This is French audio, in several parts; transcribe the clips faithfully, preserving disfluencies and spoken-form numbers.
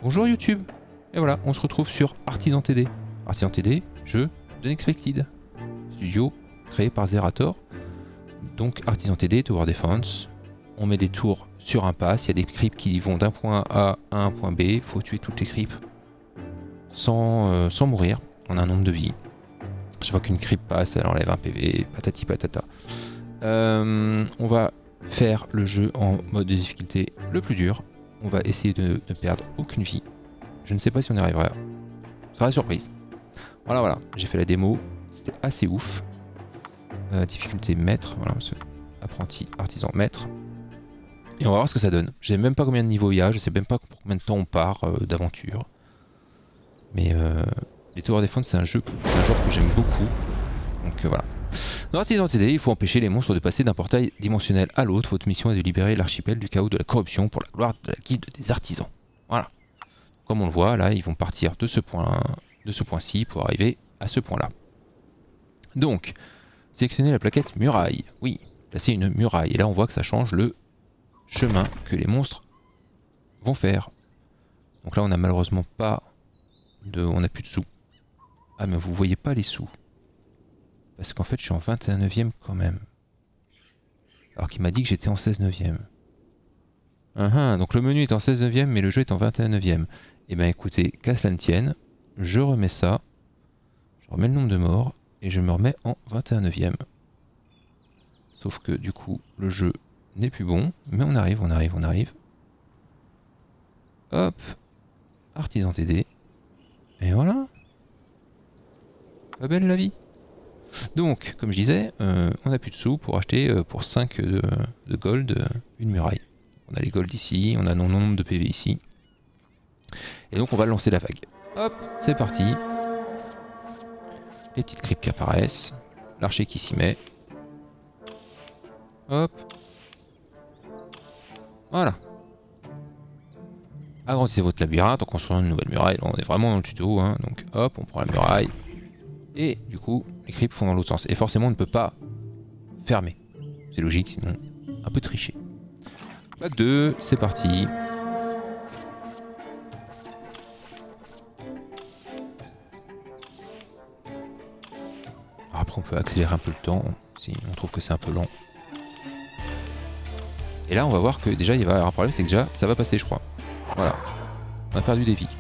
Bonjour YouTube. Et voilà, on se retrouve sur Artisan T D. Artisan T D, jeu d'Unexpected. Studio créé par Zerator. Donc Artisan T D, Tower Defense. On met des tours sur un pass. Il y a des creeps qui vont d'un point A à un point B. Il faut tuer toutes les creeps sans, euh, sans mourir. On a un nombre de vies. Je vois qu'une creep passe, elle enlève un P V, patati patata. Euh, on va faire le jeu en mode de difficulté le plus dur. On va essayer de ne perdre aucune vie. Je ne sais pas si on y arrivera. Ce sera la surprise. Voilà, voilà. J'ai fait la démo. C'était assez ouf. Euh, difficulté maître. Voilà, apprenti, artisan, maître. Et on va voir ce que ça donne. Je sais même pas combien de niveaux il y a. Je sais même pas pour combien de temps on part euh, d'aventure. Mais euh, les Tower Defense, c'est un jeu, c'est un genre que j'aime beaucoup. Donc euh, voilà. Dans Artisan T D, il faut empêcher les monstres de passer d'un portail dimensionnel à l'autre. Votre mission est de libérer l'archipel du chaos de la corruption pour la gloire de la guilde des artisans. Voilà. Comme on le voit, là, ils vont partir de ce point, de ce point-ci pour arriver à ce point-là. Donc, sélectionnez la plaquette muraille. Oui, placer une muraille. Et là, on voit que ça change le chemin que les monstres vont faire. Donc là, on n'a malheureusement pas de... On n'a plus de sous. Ah, mais vous voyez pas les sous. Parce qu'en fait, je suis en vingt et un neuvième quand même. Alors qu'il m'a dit que j'étais en seize neuvième. Uh -huh, donc le menu est en seize neuvième, mais le jeu est en vingt et un neuvième. Et ben écoutez, qu'à cela ne tienne, je remets ça. Je remets le nombre de morts. Et je me remets en vingt et un neuvième. Sauf que du coup, le jeu n'est plus bon. Mais on arrive, on arrive, on arrive. Hop. Artisan T D. Et voilà. Pas belle la vie. Donc, comme je disais, euh, on n'a plus de sous pour acheter euh, pour cinq de, de gold euh, une muraille. On a les gold ici, on a non nombre de P V ici. Et donc on va lancer la vague. Hop, c'est parti. Les petites creeps qui apparaissent. L'archer qui s'y met. Hop. Voilà. Agrandissez votre labyrinthe en construisant une nouvelle muraille. Là, on est vraiment dans le tuto, hein. Donc hop, on prend la muraille. Et du coup, les creeps font dans l'autre sens. Et forcément, on ne peut pas fermer. C'est logique, sinon un peu tricher. Vague deux, c'est parti. Alors après, on peut accélérer un peu le temps, si on trouve que c'est un peu lent. Et là, on va voir que déjà, il va y avoir un problème, c'est que déjà, ça va passer, je crois. Voilà. On a perdu des vies.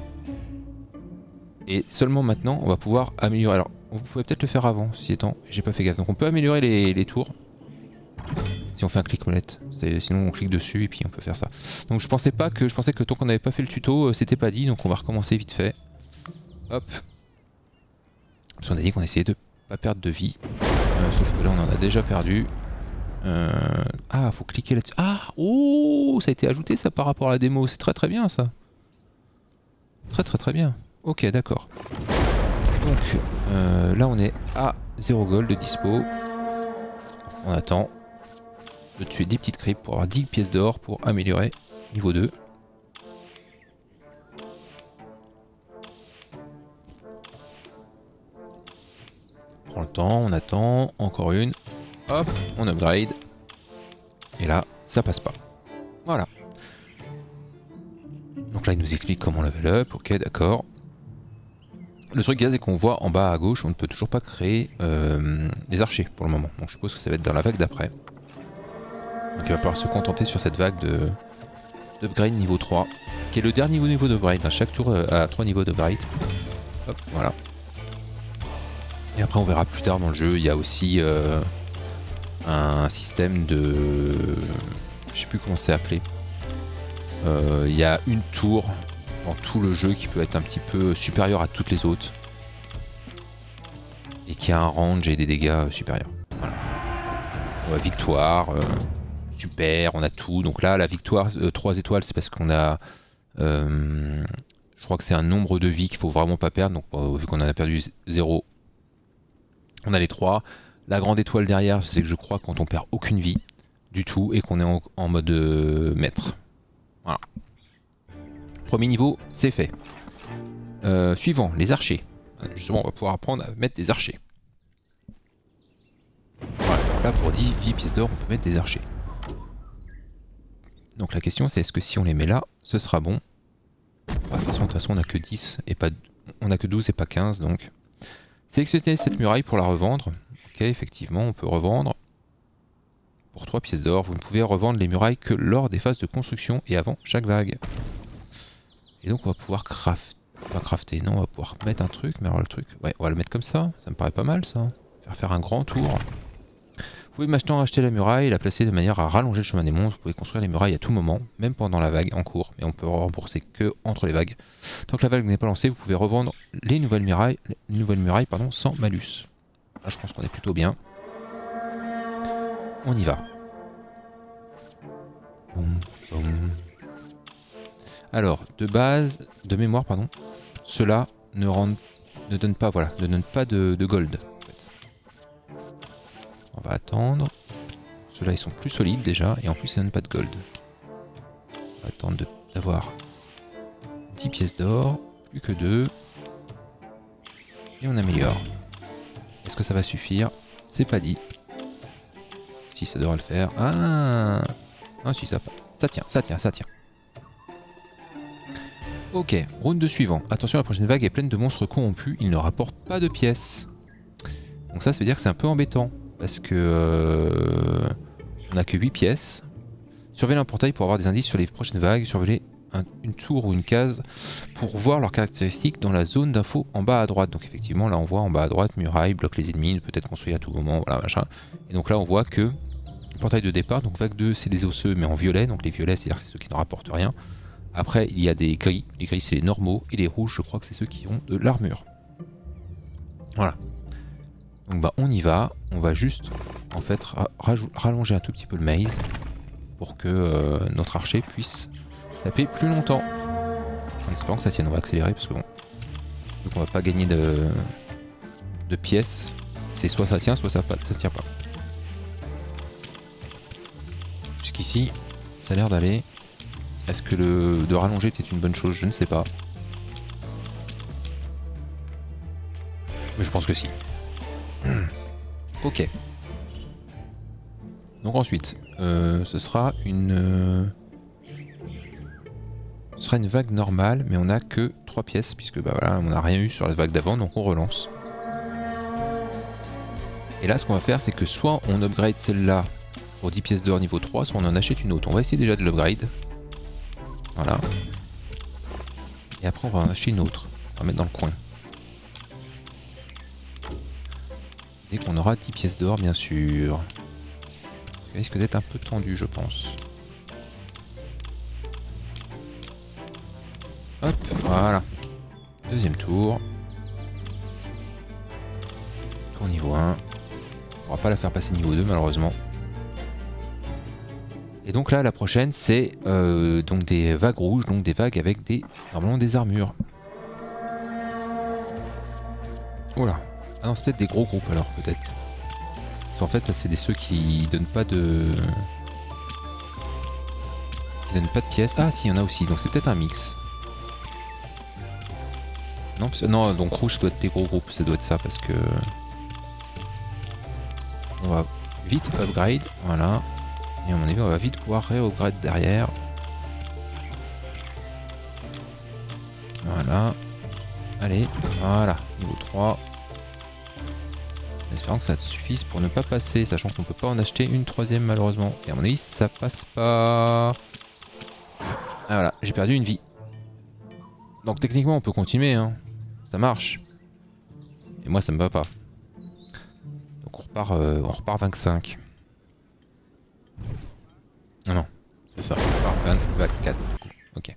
Et seulement maintenant, on va pouvoir améliorer. Alors, on pouvait peut-être le faire avant, si étant, j'ai pas fait gaffe. Donc on peut améliorer les, les tours. Si on fait un clic molette. Sinon on clique dessus et puis on peut faire ça. Donc je pensais pas que je pensais que tant qu'on n'avait pas fait le tuto, c'était pas dit, donc on va recommencer vite fait. Hop. Parce qu'on a dit qu'on essayait de pas perdre de vie. Euh, sauf que là on en a déjà perdu. Euh... Ah, faut cliquer là-dessus. Ah, oh, ça a été ajouté ça par rapport à la démo. C'est très très bien ça. Très très très bien. Ok, d'accord. Donc euh, là on est à zéro gold de dispo. On attend de tuer dix petites creeps pour avoir dix pièces d'or pour améliorer niveau deux. On prend le temps, on attend, encore une. Hop, on upgrade. Et là, ça passe pas. Voilà. Donc là, il nous explique comment level up. Ok, d'accord. Le truc, c'est qu'on voit en bas à gauche, on ne peut toujours pas créer euh, les archers pour le moment. Donc je suppose que ça va être dans la vague d'après. Donc il va falloir se contenter sur cette vague de d'upgrade niveau trois, qui est le dernier niveau d'upgrade. Chaque tour a trois niveaux d'upgrade. Hop, voilà. Et après on verra plus tard dans le jeu, il y a aussi euh, un système de... Je sais plus comment c'est appelé. Euh, il y a une tour dans tout le jeu qui peut être un petit peu supérieur à toutes les autres. Et qui a un range et des dégâts supérieurs. Voilà. Ouais, victoire, euh, super, on a tout. Donc là, la victoire euh, trois étoiles, c'est parce qu'on a... Euh, je crois que c'est un nombre de vies qu'il faut vraiment pas perdre. Donc euh, vu qu'on en a perdu zéro, on a les trois. La grande étoile derrière, c'est que je crois quand on perd aucune vie du tout et qu'on est en, en mode euh, maître. Voilà. Premier niveau, c'est fait. Euh, suivant, les archers. Justement, on va pouvoir apprendre à mettre des archers. Voilà, là pour dix pièces d'or, on peut mettre des archers. Donc la question c'est est-ce que si on les met là, ce sera bon? De toute façon, on a que dix et pas... On a que douze et pas quinze, donc... Sélectionnez cette muraille pour la revendre. Ok, effectivement, on peut revendre. Pour trois pièces d'or, vous ne pouvez revendre les murailles que lors des phases de construction et avant chaque vague. Et donc on va pouvoir craft... Pas crafter, non, on va pouvoir mettre un truc. Mais alors le truc... Ouais, on va le mettre comme ça. Ça me paraît pas mal, ça. Faire faire un grand tour. Vous pouvez maintenant acheter la muraille et la placer de manière à rallonger le chemin des monstres. Vous pouvez construire les murailles à tout moment, même pendant la vague en cours. Mais on peut rembourser que entre les vagues. Tant que la vague n'est pas lancée, vous pouvez revendre les nouvelles murailles, les nouvelles murailles pardon, sans malus. Là, je pense qu'on est plutôt bien. On y va. Boum, boum. Alors, de base, de mémoire, pardon, cela ne, rend, ne donne pas, voilà, ne donne pas de, de gold. On va attendre. Ceux-là, ils sont plus solides déjà, et en plus, ils ne donnent pas de gold. On va attendre d'avoir dix pièces d'or, plus que deux. Et on améliore. Est-ce que ça va suffire? C'est pas dit. Si, ça devrait le faire. Ah, ah si, ça, ça tient, ça tient, ça tient. Ok, round suivant. Attention, la prochaine vague est pleine de monstres corrompus. Ils ne rapportent pas de pièces. Donc ça, ça veut dire que c'est un peu embêtant. Parce que... Euh, on n'a que huit pièces. Surveillez un portail pour avoir des indices sur les prochaines vagues. Surveillez un, une tour ou une case pour voir leurs caractéristiques dans la zone d'info en bas à droite. Donc effectivement, là on voit en bas à droite, muraille, bloque les ennemis, peut être construit à tout moment, voilà machin. Et donc là on voit que... Portail de départ, donc vague deux c'est des osseux mais en violet. Donc les violets c'est-à-dire que c'est ceux qui ne rapportent rien. Après, il y a des gris. Les gris, c'est les normaux. Et les rouges, je crois que c'est ceux qui ont de l'armure. Voilà. Donc, bah, on y va. On va juste, en fait, rallonger un tout petit peu le maze pour que euh, notre archer puisse taper plus longtemps. En espérant que ça tienne. On va accélérer parce que bon, donc on va pas gagner de, de pièces. C'est soit ça tient, soit ça, ça tient pas. Jusqu'ici, ça a l'air d'aller. Est-ce que le de rallonger était une bonne chose? Je ne sais pas. Mais je pense que si. Ok. Donc ensuite, euh, ce sera une... Euh, ce sera une vague normale, mais on n'a que trois pièces, puisque bah voilà, on n'a rien eu sur la vague d'avant, donc on relance. Et là, ce qu'on va faire, c'est que soit on upgrade celle-là pour dix pièces d'or niveau trois, soit on en achète une autre. On va essayer déjà de l'upgrade. Voilà. Et après on va en acheter une autre. On va mettre dans le coin. Dès qu'on aura dix pièces d'or bien sûr. Ça risque d'être un peu tendu je pense. Hop, voilà. Deuxième tour. Tour niveau un. On pourra pas la faire passer niveau deux malheureusement. Et donc là, la prochaine, c'est euh, donc des vagues rouges, donc des vagues avec des normalement des armures. Voilà. Ah non, c'est peut-être des gros groupes alors, peut-être. Parce qu'en fait, ça c'est des ceux qui donnent pas de... qui donnent pas de pièces. Ah si, il y en a aussi, donc c'est peut-être un mix. Non, non, donc rouge, ça doit être des gros groupes, ça doit être ça, parce que... On va vite upgrade, voilà. Et à mon avis, on va vite pouvoir ré-upgrade derrière. Voilà. Allez, voilà, niveau trois. En espérant que ça suffise pour ne pas passer, sachant qu'on peut pas en acheter une troisième malheureusement. Et à mon avis, ça passe pas. Ah voilà, j'ai perdu une vie. Donc techniquement, on peut continuer, hein. Ça marche. Et moi, ça me va pas. Donc on repart, euh, on repart vingt-cinq. Non, non, c'est ça, vingt-quatre du coup, ok.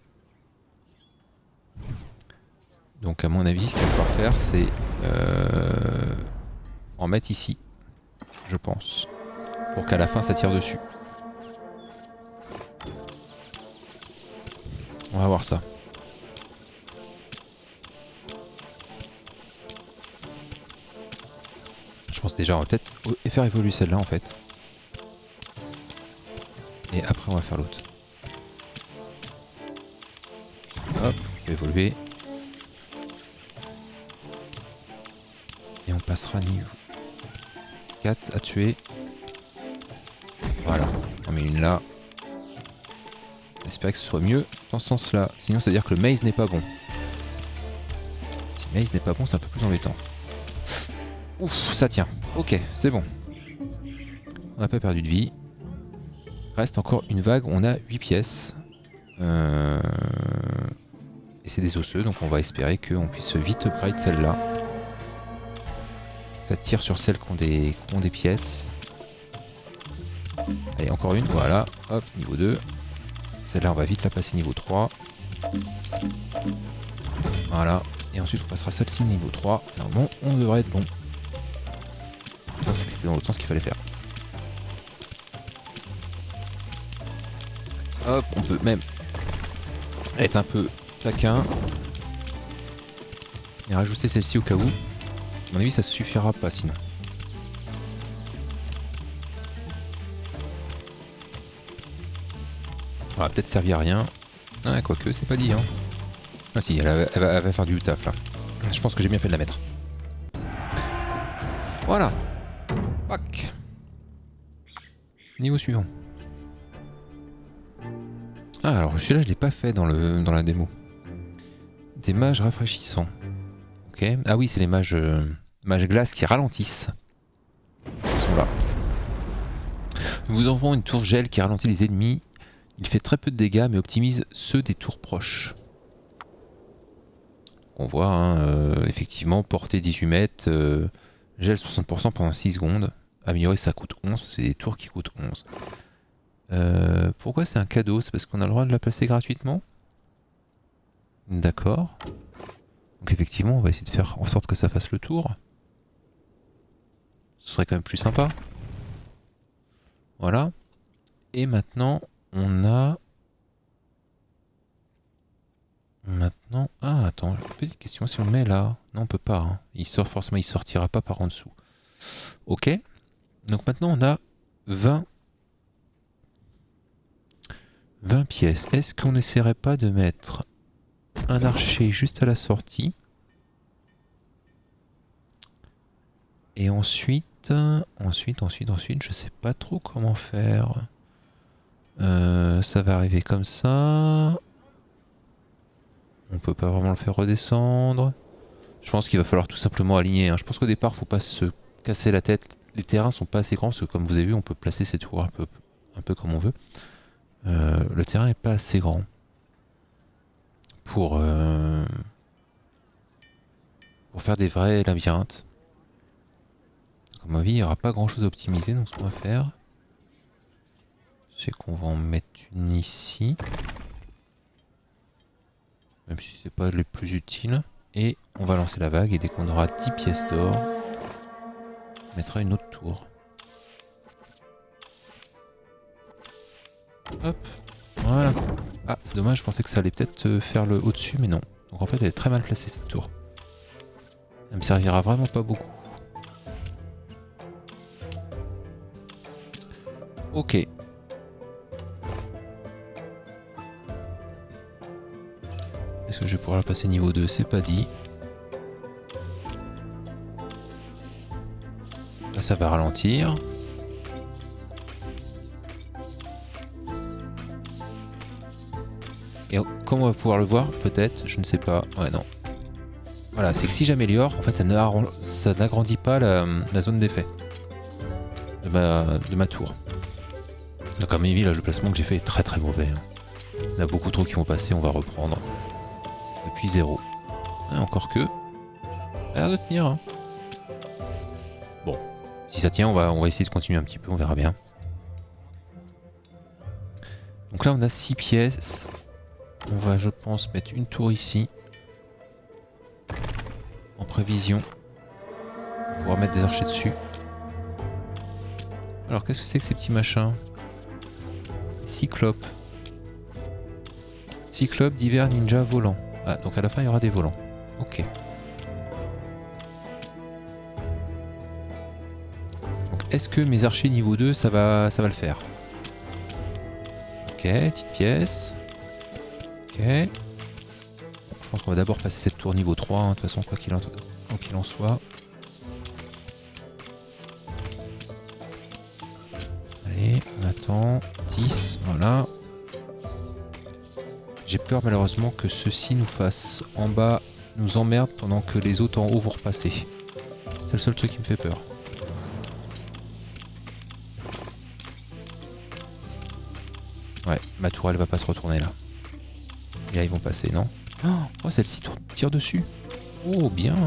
Donc à mon avis, ce qu'il va falloir faire, c'est euh, en mettre ici, je pense, pour qu'à la fin ça tire dessus. On va voir ça. Je pense déjà, on va peut-être faire évoluer celle-là en fait. Et après on va faire l'autre. Hop, je vais évoluer. Et on passera niveau quatre à tuer. Voilà, on met une là. J'espère que ce soit mieux dans ce sens là. Sinon ça veut dire que le maze n'est pas bon. Mais il n'est pas bon, c'est un peu plus embêtant. Ouf, ça tient. Ok, c'est bon. On n'a pas perdu de vie. Reste encore une vague, on a huit pièces. Euh... Et c'est des osseux, donc on va espérer qu'on puisse vite upgrade celle-là. Ça tire sur celles qui ont des, qui ont des pièces. Allez, encore une, voilà. Hop, niveau deux. Celle-là, on va vite la passer niveau trois. Voilà. Et ensuite, on passera celle-ci niveau trois. Alors bon, on devrait être bon. Je pensais que c'était dans l'autre sens qu'il fallait faire. Hop, on peut même être un peu taquin. Et rajouter celle-ci au cas où. À mon avis, ça suffira pas sinon. Ça va peut-être servir à rien. Ah, quoique, c'est pas dit. Hein. Ah si, elle va, elle, va, elle va faire du taf là. Je pense que j'ai bien fait de la mettre. Voilà. Pac. Niveau suivant. Ah, alors celui-là, je l'ai pas fait dans, le, dans la démo. Des mages rafraîchissants. Ok. Ah oui, c'est les mages, euh, mages glace qui ralentissent. Ils sont là. Nous vous envoyons une tour gel qui ralentit les ennemis. Il fait très peu de dégâts mais optimise ceux des tours proches. On voit hein, euh, effectivement portée dix-huit mètres, euh, gel soixante pour cent pendant six secondes. Améliorer ça coûte onze, c'est des tours qui coûtent onze. Euh, pourquoi c'est un cadeau? C'est parce qu'on a le droit de la placer gratuitement? D'accord. Donc effectivement on va essayer de faire en sorte que ça fasse le tour. Ce serait quand même plus sympa. Voilà. Et maintenant on a... Maintenant... Ah attends, petite question, si on le met là... Non on peut pas, hein. Il sort forcément, il sortira pas par en dessous. Ok. Donc maintenant on a vingt... vingt pièces. Est-ce qu'on n'essaierait pas de mettre un archer juste à la sortie? Et ensuite... Ensuite, ensuite, ensuite, je sais pas trop comment faire. Euh, ça va arriver comme ça. On peut pas vraiment le faire redescendre. Je pense qu'il va falloir tout simplement aligner. Hein. Je pense qu'au départ, faut pas se casser la tête. Les terrains sont pas assez grands parce que comme vous avez vu, on peut placer ces tours un peu, un peu comme on veut. Euh, le terrain est pas assez grand pour, euh, pour faire des vrais labyrinthes. À mon avis, il n'y aura pas grand chose à optimiser. Donc ce qu'on va faire, c'est qu'on va en mettre une ici. Même si c'est pas le plus utile. Et on va lancer la vague et dès qu'on aura dix pièces d'or, on mettra une autre tour. Hop, voilà. Ah, c'est dommage, je pensais que ça allait peut-être faire le au-dessus, mais non. Donc en fait, elle est très mal placée cette tour. Elle me servira vraiment pas beaucoup. Ok. Est-ce que je vais pouvoir la passer niveau deux? C'est pas dit. Là, ça va ralentir. Et comment on va pouvoir le voir? Peut-être, je ne sais pas. Ouais, non. Voilà, c'est que si j'améliore, en fait, ça n'agrandit pas la, la zone d'effet de ma, de ma tour. Donc, à mon avis, là, le placement que j'ai fait est très très mauvais. Hein. Il y en a beaucoup trop qui vont passer, on va reprendre. Depuis zéro. Ah, encore que. Ça a l'air de tenir. Hein. Bon, si ça tient, on va, on va essayer de continuer un petit peu, on verra bien. Donc là, on a six pièces. On va, je pense, mettre une tour ici. En prévision. On va pouvoir mettre des archers dessus. Alors, qu'est-ce que c'est que ces petits machins? Cyclope. Cyclope d'hiver ninja volant. Ah, donc à la fin, il y aura des volants. Ok. Donc, est-ce que mes archers niveau deux, ça va, ça va le faire? Ok, petite pièce. Ok. Je pense qu'on va d'abord passer cette tour niveau trois, hein, de toute façon, quoi qu'il en, quoi qu'il en soit. Allez, on attend. dix, voilà. J'ai peur malheureusement que ceci nous fasse en bas nous emmerde pendant que les autres en haut vont repasser. C'est le seul truc qui me fait peur. Ouais, ma tour elle va pas se retourner là. Et là ils vont passer, non? Oh, celle-ci tire dessus. Oh, bien.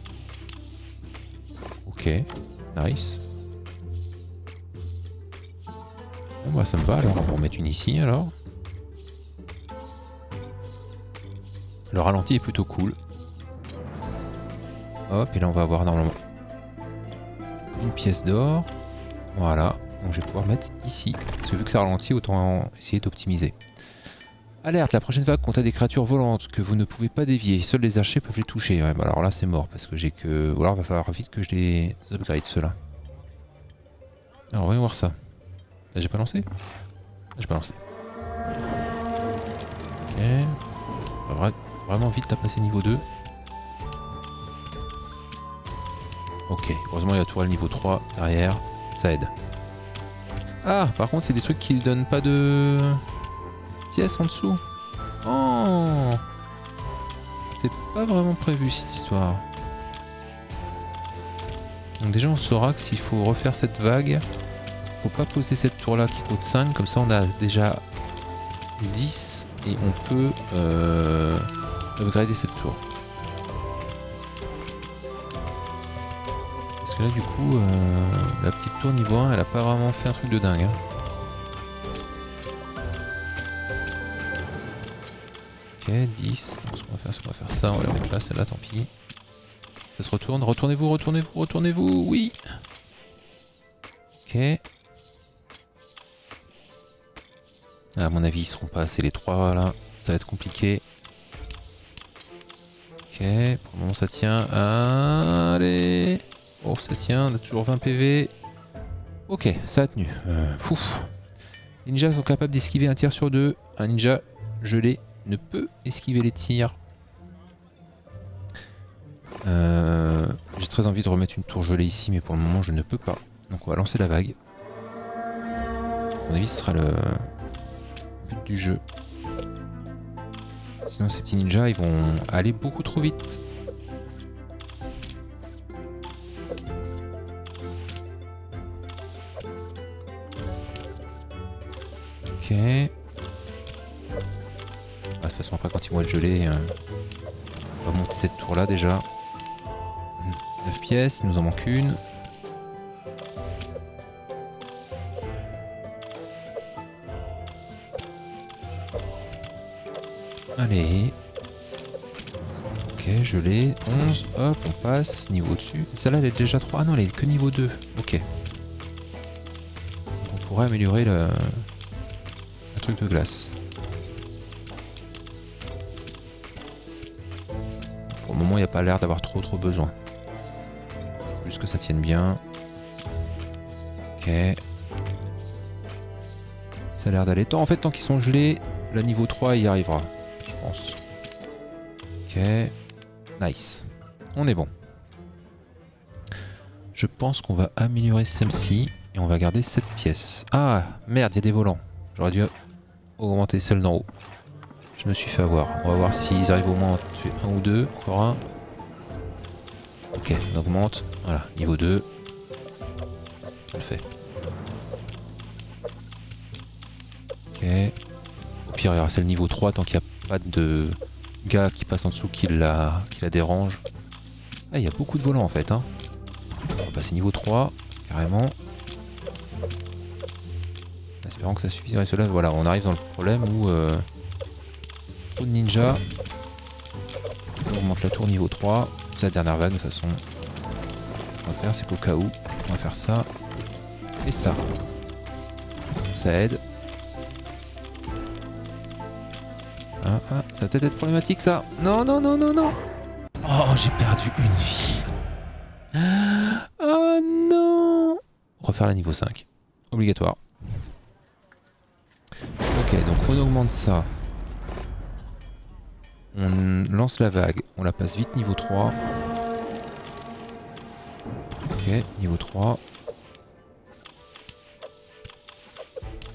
Ok, nice. Bon bah ça me va alors, on va en mettre une ici alors. Le ralenti est plutôt cool. Hop, et là on va avoir normalement une pièce d'or. Voilà, donc je vais pouvoir mettre ici. Parce que vu que ça ralentit, autant essayer d'optimiser. Alerte, la prochaine vague compte à des créatures volantes que vous ne pouvez pas dévier. Seuls les archers peuvent les toucher. Ouais, bah alors là c'est mort parce que j'ai que... Ou alors il va falloir vite que je les upgrade ceux-là. Alors voyons voir ça. J'ai pas lancé? J'ai pas lancé. Ok. On va vraiment vite la passer niveau deux. Ok, heureusement il y a la tourelle niveau trois derrière. Ça aide. Ah, par contre c'est des trucs qui ne donnent pas de pièces en dessous. Oh, c'était pas vraiment prévu cette histoire. Donc déjà on saura que s'il faut refaire cette vague, faut pas poser cette tour là qui coûte cinq, comme ça on a déjà dix et on peut euh, upgrader cette tour. Parce que là du coup euh, la petite tour niveau un elle a pas vraiment fait un truc de dingue hein. Ok, dix, donc ce qu'on va faire, c'est qu'on va faire ça, on va la mettre là, celle-là, tant pis. Ça se retourne, retournez-vous, retournez-vous, retournez-vous, oui. Ok. À mon avis, ils seront pas assez les trois là, ça va être compliqué. Ok, pour le moment ça tient, allez. Oh, ça tient, on a toujours vingt P V. Ok, ça a tenu. Euh, fouf. Les ninjas sont capables d'esquiver un tir sur deux. Un ninja gelé ne peut esquiver les tirs. Euh, J'ai très envie de remettre une tour gelée ici, mais pour le moment je ne peux pas. Donc on va lancer la vague. À mon avis ce sera le but du jeu. Sinon ces petits ninjas ils vont aller beaucoup trop vite. Ok. Ah, de toute façon après quand ils vont être gelés, euh, on va monter cette tour là déjà. neuf pièces, il nous en manque une. Allez. Ok, gelé. onze, hop, on passe. Niveau au-dessus. Celle-là elle est déjà trois. Ah non, elle est que niveau deux. Ok. On pourrait améliorer le, le truc de glace. Pour le moment, il n'y a pas l'air d'avoir trop trop besoin. Juste que ça tienne bien. Ok. Ça a l'air d'aller. En fait, tant qu'ils sont gelés, le niveau trois il y arrivera. Je pense. Ok. Nice. On est bon. Je pense qu'on va améliorer celle-ci. Et on va garder cette pièce. Ah, merde, il y a des volants. J'aurais dû augmenter celle d'en haut. Je me suis fait avoir. On va voir s'ils arrivent au moins à en tuer un ou deux. Encore un. Ok, on augmente. Voilà, niveau deux. Ça le fait. Ok. Au pire, il y aura celle niveau trois tant qu'il n'y a pas de gars qui passe en dessous qui la, qui la dérange. Ah, il y a beaucoup de volants en fait. Hein. On va passer niveau trois, carrément. Espérons que ça suffirait. Cela, voilà, on arrive dans le problème où euh, trop de ninja. On remonte la tour niveau trois. C'est la dernière vague de toute façon. Ce qu'on va faire, c'est qu'au cas où, on va faire ça et ça. Ça aide. Ah, ah, ça va peut-être être problématique ça. Non, non, non, non, non. Oh, j'ai perdu une vie. Oh non. Refaire la niveau cinq. Obligatoire. Ok, donc on augmente ça. On lance la vague. On la passe vite niveau trois. Ok, niveau trois.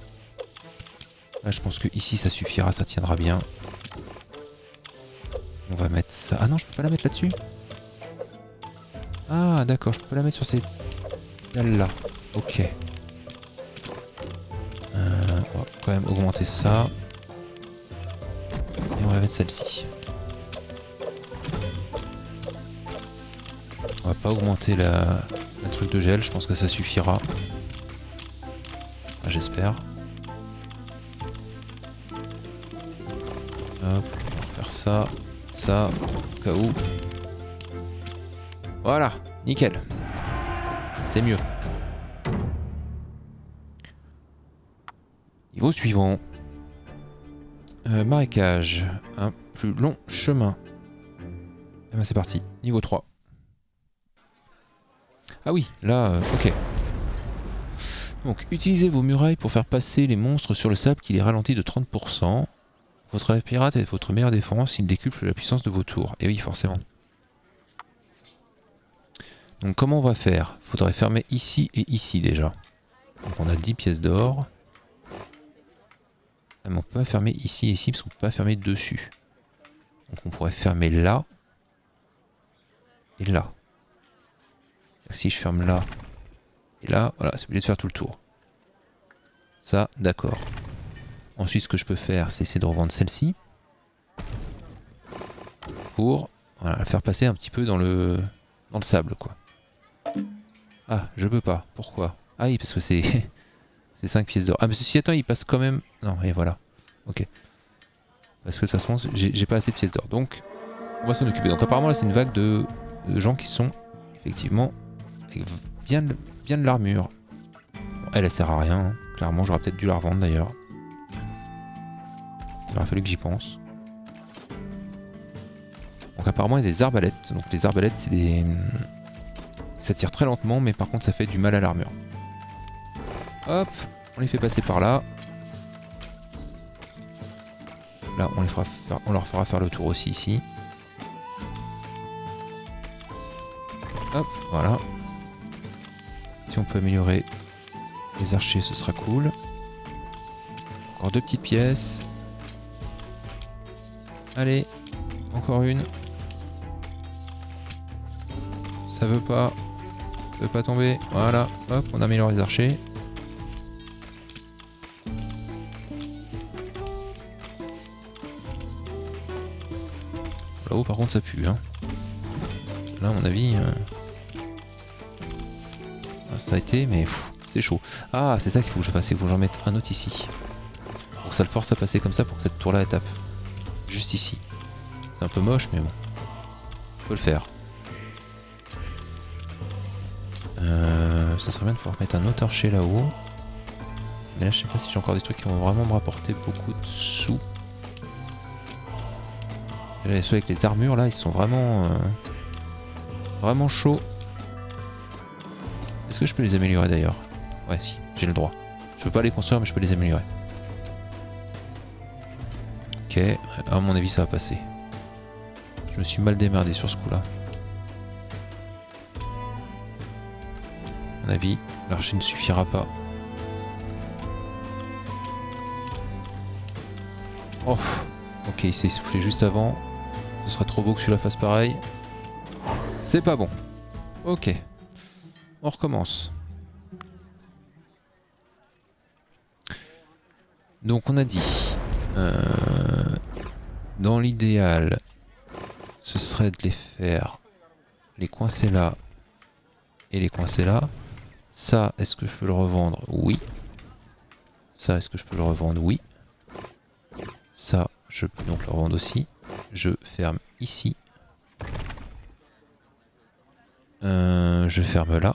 Là, je pense que ici ça suffira, ça tiendra bien. On va mettre ça. Ah non, je peux pas la mettre là-dessus. Ah d'accord, je peux pas la mettre sur ces dalles là. Ok. Euh, on va quand même augmenter ça. Et on va mettre celle-ci. On va pas augmenter la, la truc de gel, je pense que ça suffira. Enfin, j'espère. Hop, on va refaire ça, ça, au cas où. Voilà, nickel. C'est mieux. Niveau suivant. Euh, marécage. Un plus long chemin. Et ben c'est parti. Niveau trois. Ah oui, là, euh, ok. Donc, utilisez vos murailles pour faire passer les monstres sur le sable qui les ralentit de trente pour cent. Votre pirate est votre meilleure défense, il décuple la puissance de vos tours. Et oui, forcément. Donc comment on va faire? Faudrait fermer ici et ici déjà. Donc on a dix pièces d'or. Ah, mais on peut pas fermer ici et ici parce qu'on peut pas fermer dessus. Donc on pourrait fermer là. Et là. Si je ferme là. Et là, voilà, c'est obligé de faire tout le tour. Ça, d'accord. Ensuite ce que je peux faire, c'est essayer de revendre celle-ci. Pour voilà, la faire passer un petit peu dans le, dans le sable quoi. Ah, je peux pas. Pourquoi? Ah oui, parce que c'est c'est cinq pièces d'or. Ah, mais ceci attends, il passe quand même... Non, et voilà. Ok. Parce que de toute façon, j'ai pas assez de pièces d'or. Donc, on va s'en occuper. Donc apparemment, là, c'est une vague de, de gens qui sont, effectivement, avec bien, bien de l'armure. Bon, elle, elle sert à rien. Hein. Clairement, j'aurais peut-être dû la revendre, d'ailleurs. Il aurait fallu que j'y pense. Donc apparemment, il y a des arbalètes. Donc les arbalètes, c'est des... Ça tire très lentement, mais par contre ça fait du mal à l'armure. Hop, on les fait passer par là. Là, on, les fera faire, on leur fera faire le tour aussi ici. Hop, voilà. Si on peut améliorer les archers, ce sera cool. Encore deux petites pièces. Allez, encore une. Ça veut pas... Ça veut pas tomber. Voilà, hop, on améliore les archers. Là-haut par contre ça pue hein. Là à mon avis euh... ça a été mais c'est chaud. Ah c'est ça qu'il faut que je fasse, il faut que j'en mette un autre ici. Pour que ça le force à passer comme ça pour que cette tour là elle tape. Juste ici. C'est un peu moche mais bon. Faut le faire. Euh, ça serait bien de pouvoir mettre un autre archer là-haut. Mais là je sais pas si j'ai encore des trucs qui vont vraiment me rapporter beaucoup de sous. Là, ceux avec les armures là ils sont vraiment euh, vraiment chauds. Est-ce que je peux les améliorer d'ailleurs? Ouais si, j'ai le droit. Je peux pas les construire mais je peux les améliorer. Ok, à mon avis ça va passer. Je me suis mal démerdé sur ce coup là. À mon avis, l'archer ne suffira pas. Oh, ok, il s'est essoufflé juste avant. Ce serait trop beau que celui-là fasse pareil. C'est pas bon. Ok. On recommence. Donc on a dit... Euh, dans l'idéal, ce serait de les faire... Les coincer là. Et les coincer là. Ça, est-ce que je peux le revendre? Oui. Ça, est-ce que je peux le revendre? Oui. Ça, je peux donc le revendre aussi. Je ferme ici. Euh, je ferme là.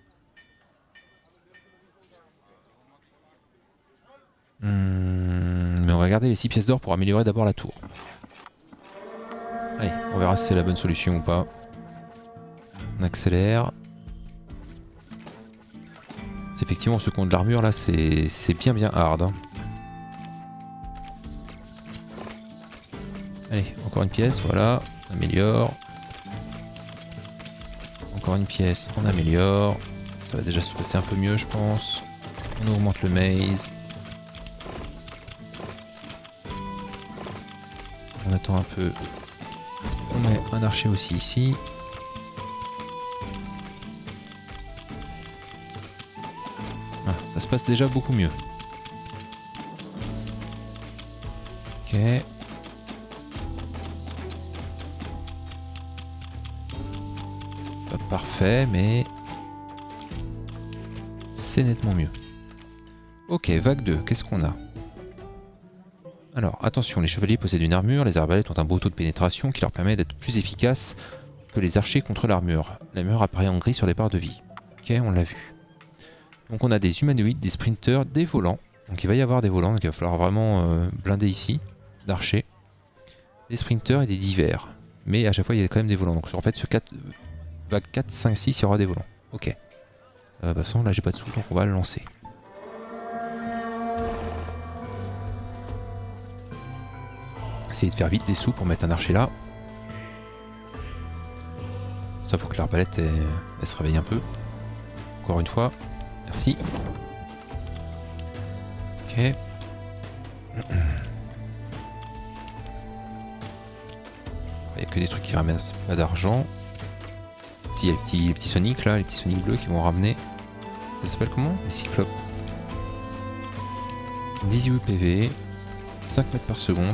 Hum, mais on va garder les six pièces d'or pour améliorer d'abord la tour. Allez, on verra si c'est la bonne solution ou pas. On accélère. Effectivement, ce compte de l'armure là, c'est bien bien hard. Hein. Allez, encore une pièce, voilà, on améliore. Encore une pièce, on améliore. Ça va déjà se passer un peu mieux, je pense. On augmente le maze. On attend un peu On met un archer aussi ici. Ah, ça se passe déjà beaucoup mieux. Ok. Pas parfait, mais c'est nettement mieux. Ok, vague deux, qu'est-ce qu'on a? Alors, attention, les chevaliers possèdent une armure, les arbalètes ont un beau taux de pénétration qui leur permet d'être plus efficaces que les archers contre l'armure. L'armure apparaît en gris sur les barres de vie. Ok, on l'a vu. Donc on a des humanoïdes, des sprinters, des volants. Donc il va y avoir des volants, donc il va falloir vraiment euh, blinder ici, d'archers. Des sprinters et des divers. Mais à chaque fois il y a quand même des volants. Donc en fait sur quatre, vague quatre, cinq, six, il y aura des volants. Ok. Euh, de toute façon là j'ai pas de sous, donc on va le lancer. Essayer de faire vite des sous pour mettre un archer là. Ça faut que l'arbalète elle, elle se réveille un peu. Encore une fois. Merci. Ok. Il n'y a que des trucs qui ramènent pas d'argent. Il y a les petits, les petits Sonic là, les petits Sonic bleus qui vont ramener. Ça s'appelle comment? Les cyclopes. dix-huit P V. cinq mètres par seconde.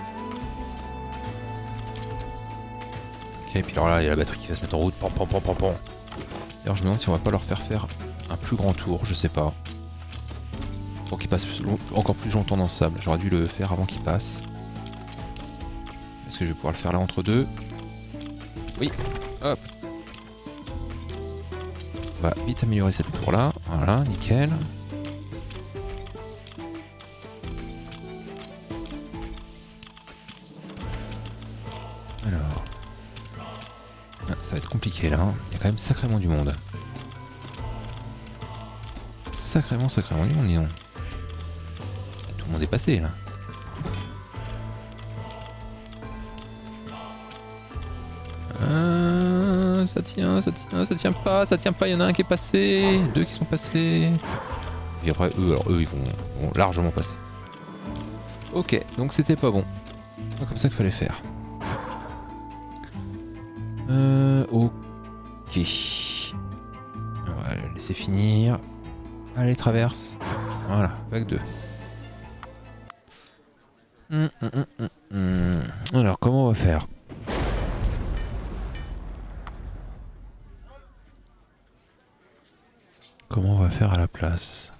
Ok, et puis alors là, il y a la batterie qui va se mettre en route. Pam, pam, pam, pam, pam. D'ailleurs, je me demande si on va pas leur faire faire un plus grand tour, je sais pas. Pour qu'ils passent encore plus longtemps dans le sable. J'aurais dû le faire avant qu'ils passent. Est-ce que je vais pouvoir le faire là entre deux? Oui, hop. On va vite améliorer cette tour là. Voilà, nickel. Alors. Ah, ça va être compliqué là. Il y a quand même sacrément du monde. Sacrément, sacrément du monde, dis donc. Tout le monde est passé là. Euh, ça tient, ça tient, ça tient pas, ça tient pas, il y en a un qui est passé, deux qui sont passés. Et après eux, alors eux ils vont, vont largement passer. Ok, donc c'était pas bon. C'est pas comme ça qu'il fallait faire. Euh, ok. On va le laisser finir. Allez, traverse. Voilà, vague deux. Hum, hum, hum, hum, hum. Alors, comment on va faire? Comment on va faire à la place?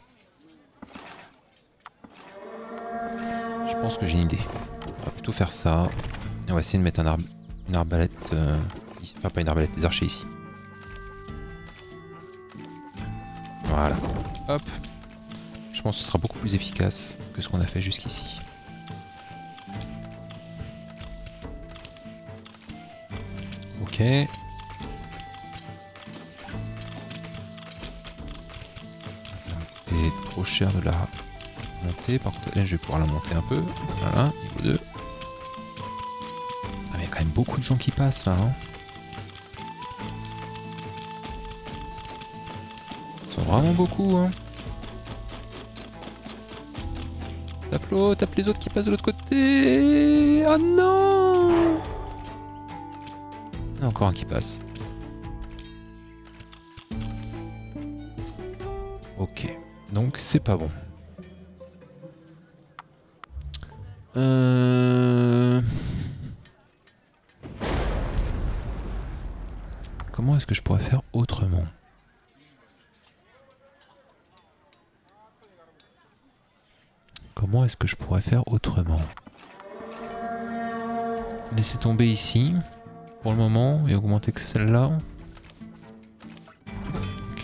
Je pense que j'ai une idée. On va plutôt faire ça. Et on va essayer de mettre un arbre, une arbalète. Euh, enfin, pas une arbalète, des archers ici. Voilà. Hop. Je pense que ce sera beaucoup plus efficace que ce qu'on a fait jusqu'ici. Ok. C'est trop cher de la monter. Par contre, là, je vais pouvoir la monter un peu. Voilà, niveau deux. Ah, mais il y a quand même beaucoup de gens qui passent là. Hein. Ils sont vraiment beaucoup. Hein. Tape l'autre, tape les autres qui passent de l'autre côté. Oh non! Il y en a encore un qui passe. Ok, donc c'est pas bon. Euh... Comment est-ce que je pourrais faire autrement? Comment est-ce que je pourrais faire autrement? Laisser tomber ici pour le moment et augmenter que celle-là. Ok.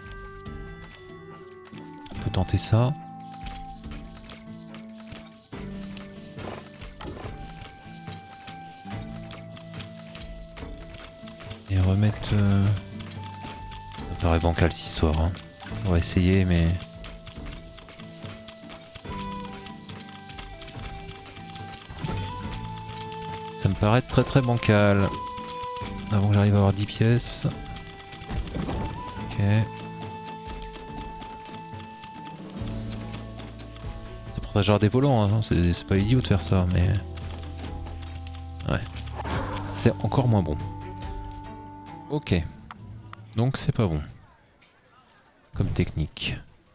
On peut tenter ça. Et remettre... Euh... Ça paraît bancal cette histoire. Hein. On va essayer mais... Ça me paraît très très bancal. Avant que j'arrive à avoir dix pièces. Ok. Ça protégera des volants, hein. C'est pas idiot de faire ça, mais... Ouais. c'est encore moins bon. Ok. Donc c'est pas bon. Comme technique.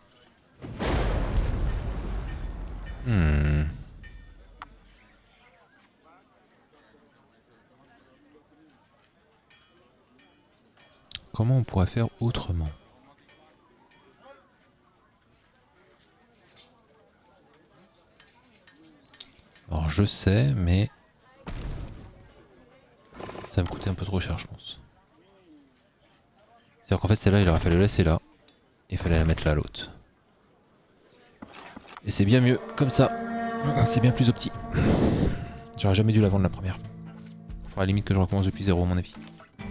Hmm. Comment on pourrait faire autrement? Alors je sais, mais ça va me coûter un peu trop cher, je pense. C'est-à-dire qu'en fait celle-là, il aurait fallu la laisser là. Il fallait la mettre là, l'autre. Et c'est bien mieux, comme ça. C'est bien plus opti. J'aurais jamais dû la vendre la première. Faudra à la limite que je recommence depuis zéro, à mon avis.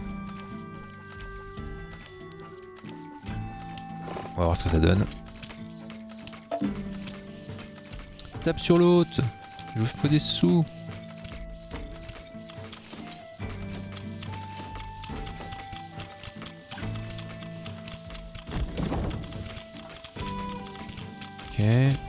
On va voir ce que ça donne. Tape sur l'autre. Je vous fais des sous. Ok.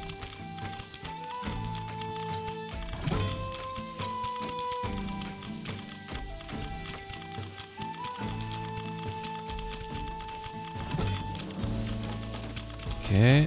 Ok.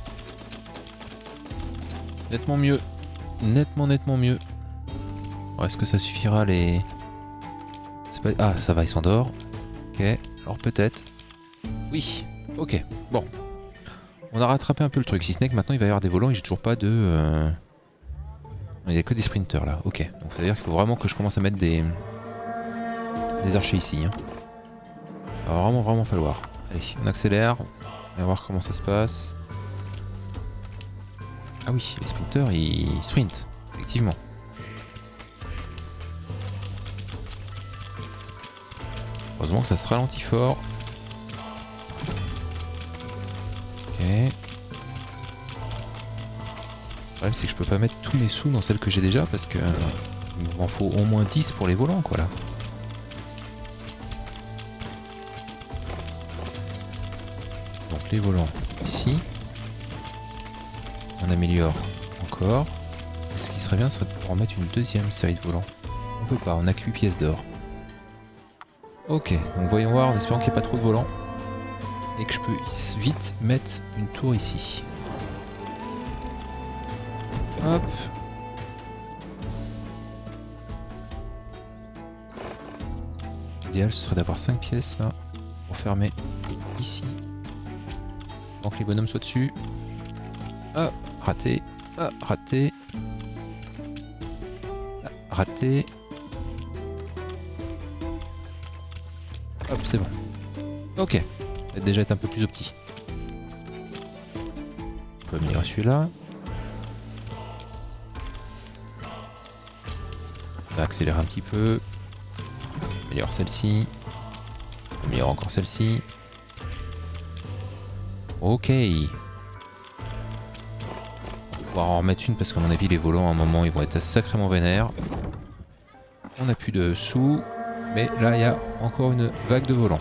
Nettement mieux. Nettement, nettement mieux. Bon, est-ce que ça suffira les... Pas... Ah, ça va, il s'endort. Ok, alors peut-être. Oui, ok, bon. On a rattrapé un peu le truc, si ce n'est que maintenant il va y avoir des volants et j'ai toujours pas de... Euh... Il n'y a que des sprinters là, ok. Donc ça veut dire qu'il faut vraiment que je commence à mettre des... Des archers ici. Hein. Ça va vraiment, vraiment falloir. Allez, on accélère. On va voir comment ça se passe. Ah oui, les sprinters, ils sprintent, effectivement. Heureusement que ça se ralentit fort. Ok. Le problème c'est que je peux pas mettre tous mes sous dans celle que j'ai déjà parce que euh, il m'en faut au moins dix pour les volants quoi là. Donc les volants ici. On améliore encore. Et ce qui serait bien, ce serait de pouvoir mettre une deuxième série de volants. On peut pas, on a que huit pièces d'or. Ok, donc voyons voir en espérant qu'il n'y ait pas trop de volants. Et que je peux vite mettre une tour ici. Hop. L'idéal ce serait d'avoir cinq pièces là. Pour fermer ici. Avant que les bonhommes soient dessus. Hop. Raté, ah, raté, ah, raté. Hop, c'est bon. Ok, ça va déjà être un peu plus opti. On peut améliorer celui-là. On va accélérer un petit peu. Améliore celle-ci. Améliore encore celle-ci. Ok. En remettre une parce qu'à mon avis les volants à un moment ils vont être sacrément vénères. On a plus de sous, mais là il y a encore une vague de volants.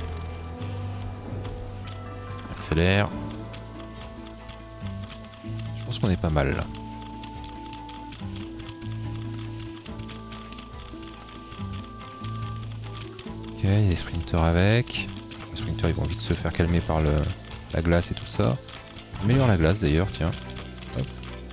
Accélère. Je pense qu'on est pas mal là. Ok, il y a des sprinters avec. Les sprinters ils vont vite se faire calmer par le, la glace et tout ça. Améliore la glace d'ailleurs, tiens. Hop.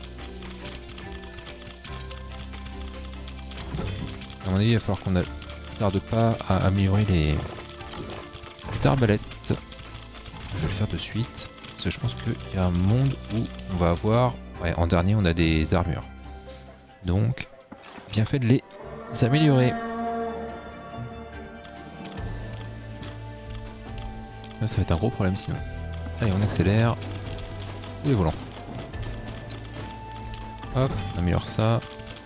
À mon avis, il va falloir qu'on ne tarde pas à améliorer les... les arbalètes. Je vais le faire de suite. Parce que je pense qu'il y a un monde où on va avoir... Ouais, en dernier, on a des armures. Donc, bien fait de les améliorer. Là, ça va être un gros problème sinon. Allez, on accélère. Où les volants? Hop, on améliore ça.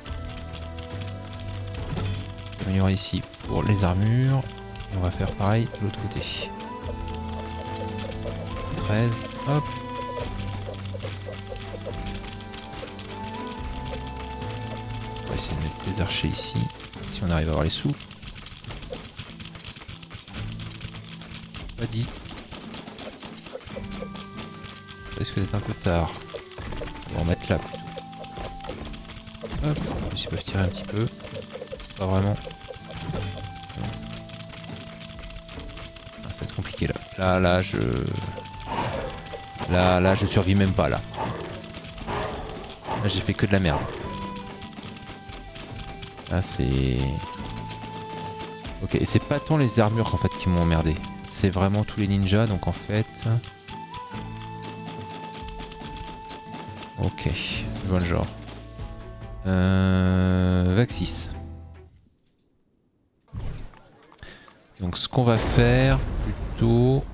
On améliore ici pour les armures. Et on va faire pareil de l'autre côté. treize, hop. On va essayer de mettre des archers ici. Si on arrive à avoir les sous. Pas dit. Ça risque d'être un peu tard. On va en mettre là plutôt. Hop, ils peuvent tirer un petit peu. Pas vraiment. Là, là, je... Là, là, je survis même pas, là. Là, j'ai fait que de la merde. Là, c'est... Ok, et c'est pas tant les armures, en fait, qui m'ont emmerdé. C'est vraiment tous les ninjas, donc en fait... Ok, je vois le genre. Euh... Vaxis. Donc ce qu'on va faire plutôt...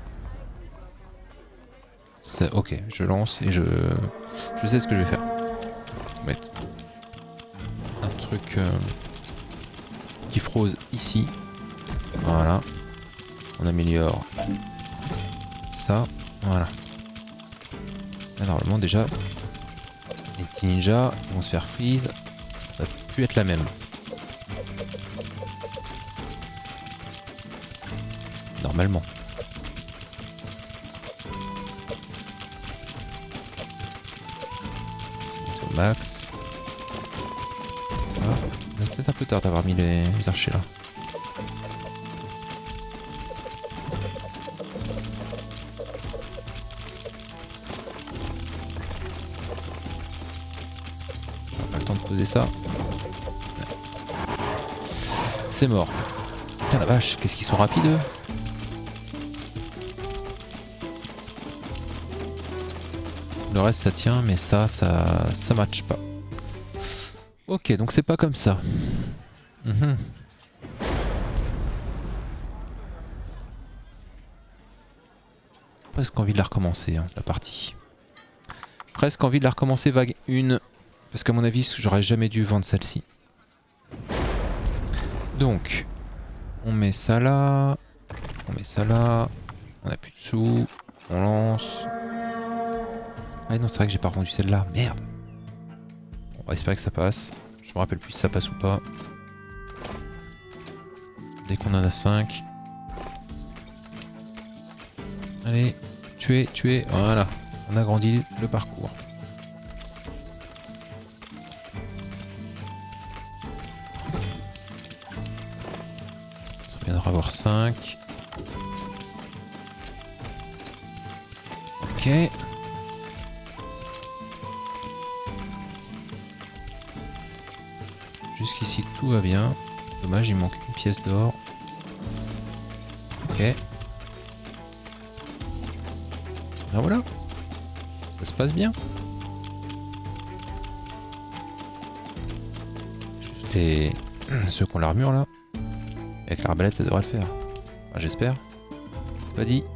Ok, je lance et je... Je sais ce que je vais faire. Mettre un truc euh, qui frose ici. Voilà. On améliore ça. Voilà. Là, normalement déjà, les petits ninjas vont se faire freeze. Ça va plus être la même. Normalement. Au max. Ah, c'est peut-être un peu tard d'avoir mis les, les archers là. J'ai pas le temps de poser ça. C'est mort. Putain la vache, qu'est-ce qu'ils sont rapides eux. Le reste ça tient, mais ça, ça, ça matche pas. Ok, donc c'est pas comme ça. Mmh. Presque envie de la recommencer, hein, la partie. Presque envie de la recommencer vague un. Parce qu'à mon avis, j'aurais jamais dû vendre celle-ci. Donc, on met ça là. On met ça là. On a plus de sous. On lance. Ah non, c'est vrai que j'ai pas revendu celle-là. Merde. On va espérer que ça passe. Je me rappelle plus si ça passe ou pas. Dès qu'on en a cinq. Allez, tuer, tuer. Voilà. On agrandit le parcours. Ça viendra avoir cinq. Ok. Jusqu'ici tout va bien. Dommage, il manque une pièce d'or. Ok. Ben voilà. Ça se passe bien. Juste les... ceux qui ont l'armure là. Avec l'arbalète ça devrait le faire. Enfin, j'espère. Pas dit.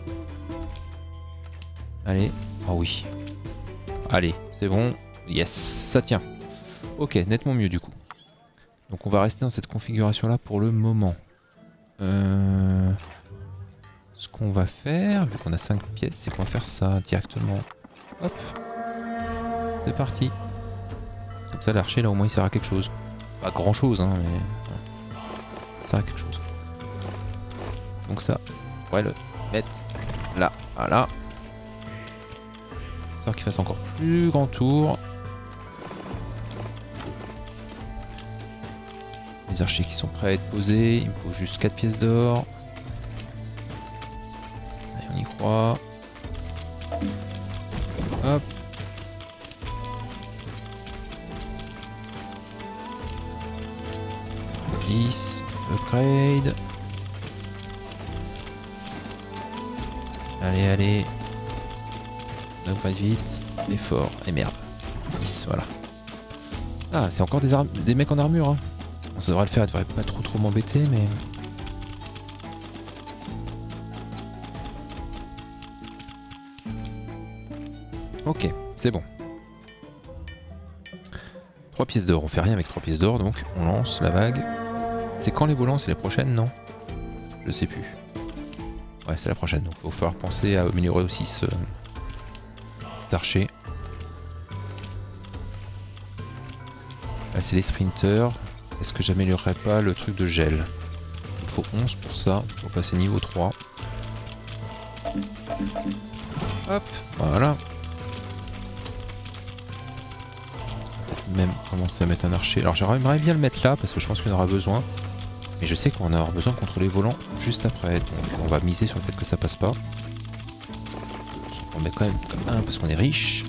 Allez. Oh oui. Allez, c'est bon. Yes, ça tient. Ok, nettement mieux du coup. Donc on va rester dans cette configuration là pour le moment. Euh... Ce qu'on va faire, vu qu'on a cinq pièces, c'est qu'on va faire ça directement. Hop. C'est parti. Comme ça l'archer là au moins il sert à quelque chose. Pas grand chose hein mais... Il sert à quelque chose. Donc ça, on pourrait le mettre là. Voilà. Histoire qu'il fasse encore plus grand tour. Les archers qui sont prêts à être posés, il me faut juste quatre pièces d'or. Allez, on y croit. Hop. dix, upgrade. Allez, allez. Upgrade vite. Effort. Et merde. dix, voilà. Ah, c'est encore des, des mecs en armure, hein. Bon, ça devrait le faire, elle devrait pas trop trop m'embêter, mais... Ok, c'est bon. trois pièces d'or, on fait rien avec trois pièces d'or, donc on lance la vague. C'est quand les volants? C'est les prochaines, non? Je sais plus. Ouais, c'est la prochaine, donc il va falloir penser à améliorer aussi ce... cet archer. Là c'est les sprinters. Est-ce que j'améliorerais pas le truc de gel? Il faut onze pour ça, pour passer niveau trois. Hop, voilà. Peut-être même commencer à mettre un archer. Alors j'aimerais bien le mettre là parce que je pense qu'il en aura besoin. Mais je sais qu'on va avoir besoin de contrôler les volants juste après. Donc on va miser sur le fait que ça passe pas. On met quand même un parce qu'on est riche.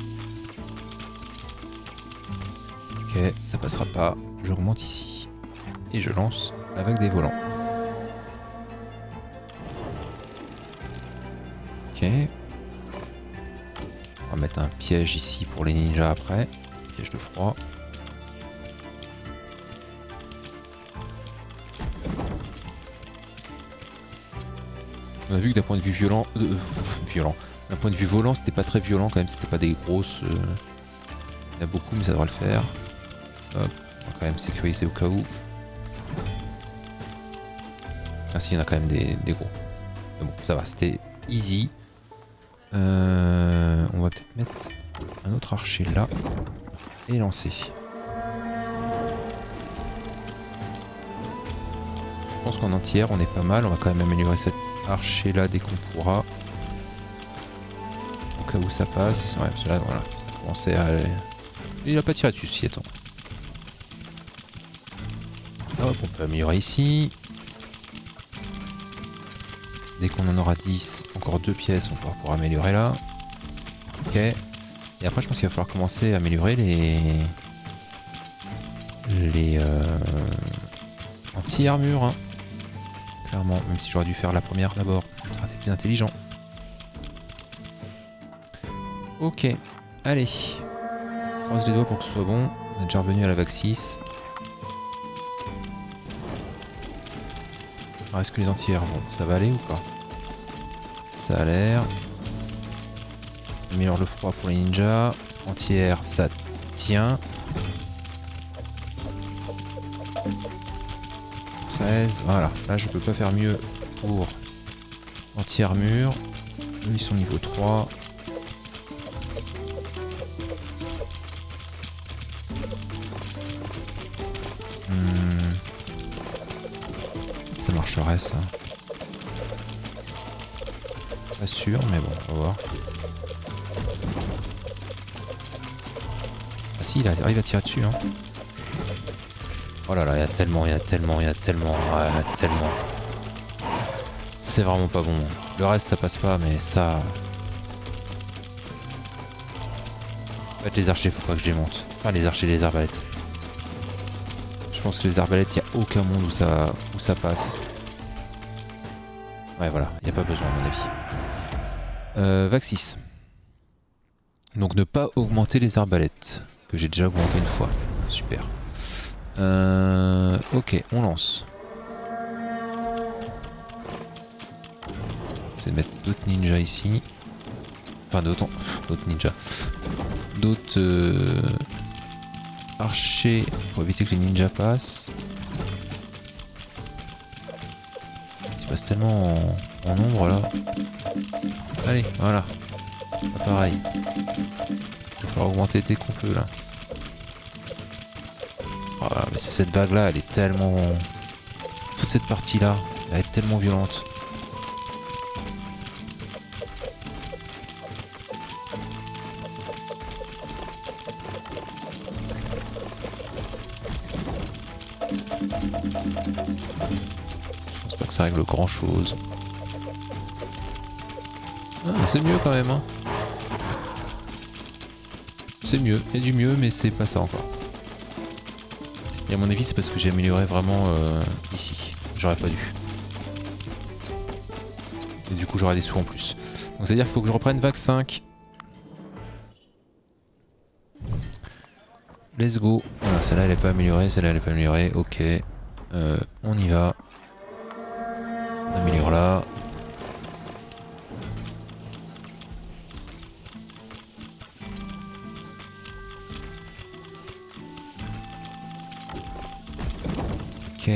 Ok, ça passera pas. Je remonte ici. Et je lance la vague des volants. Ok. On va mettre un piège ici pour les ninjas après. Piège de froid. On a vu que d'un point de vue violent... Euh, violent. D'un point de vue volant, c'était pas très violent quand même. C'était pas des grosses... Euh... Il y en a beaucoup, mais ça devrait le faire. Hop. On va quand même sécuriser au cas où. Ah si, il y en a quand même des, des gros. Mais bon, ça va. C'était easy. Euh, on va peut-être mettre un autre archer là et lancer. Je pense qu'en entière on est pas mal. On va quand même améliorer cet archer là dès qu'on pourra. Au cas où ça passe. Ouais, parce que là voilà. Ça commençait à... Il a pas tiré dessus, si attends. Hop, on peut améliorer ici. Dès qu'on en aura dix, encore deux pièces, on pourra pouvoir améliorer là. Ok. Et après, je pense qu'il va falloir commencer à améliorer les... Les... Euh... anti-armure. Hein. Clairement, même si j'aurais dû faire la première d'abord. Ça aurait été plus intelligent. Ok. Allez. Je croise les doigts pour que ce soit bon. On est déjà revenu à la vague six. Alors est-ce que les anti-air vont, ça va aller ou pas? Ça a l'air. Améliore le froid pour les ninjas. Anti-air, ça tient. treize, voilà. Là je peux pas faire mieux pour anti-armure. Eux ils sont niveau trois. Hmm. Ça marcherait ça. Pas sûr, mais bon, on va voir. Ah si, il arrive à tirer dessus. Hein. Oh là là, il y a tellement, il y a tellement, il y a tellement, ouais, il y a tellement. C'est vraiment pas bon. Le reste, ça passe pas, mais ça... En fait, les archers, faut pas que je les monte. Enfin, les archers, les arbalètes. Je pense que les arbalètes, il n'y a aucun monde où ça, où ça passe. Ouais, voilà, il n'y a pas besoin, à mon avis. Euh, vague six. Donc ne pas augmenter les arbalètes, que j'ai déjà augmenté une fois. Super. Euh, ok, on lance. Je vais mettre d'autres ninjas ici. Enfin, d'autres d'autres ninjas. D'autres euh, archers pour éviter que les ninjas passent. Ils passent tellement en, en nombre là. Allez, voilà. Pas pareil. Il va falloir augmenter dès qu'on peut là. Oh là, mais cette vague là, elle est tellement... Toute cette partie là, elle est tellement violente. Je pense pas que ça règle grand chose. Ah, c'est mieux quand même hein. C'est mieux, il y a du mieux mais c'est pas ça encore. Et à mon avis c'est parce que j'ai amélioré vraiment euh, ici. J'aurais pas dû. Et du coup j'aurai des sous en plus. Donc c'est à dire qu'il faut que je reprenne vague cinq. Let's go. Voilà, celle-là elle est pas améliorée, celle-là elle est pas améliorée. Ok. Euh, on y va. On améliore là. Ok.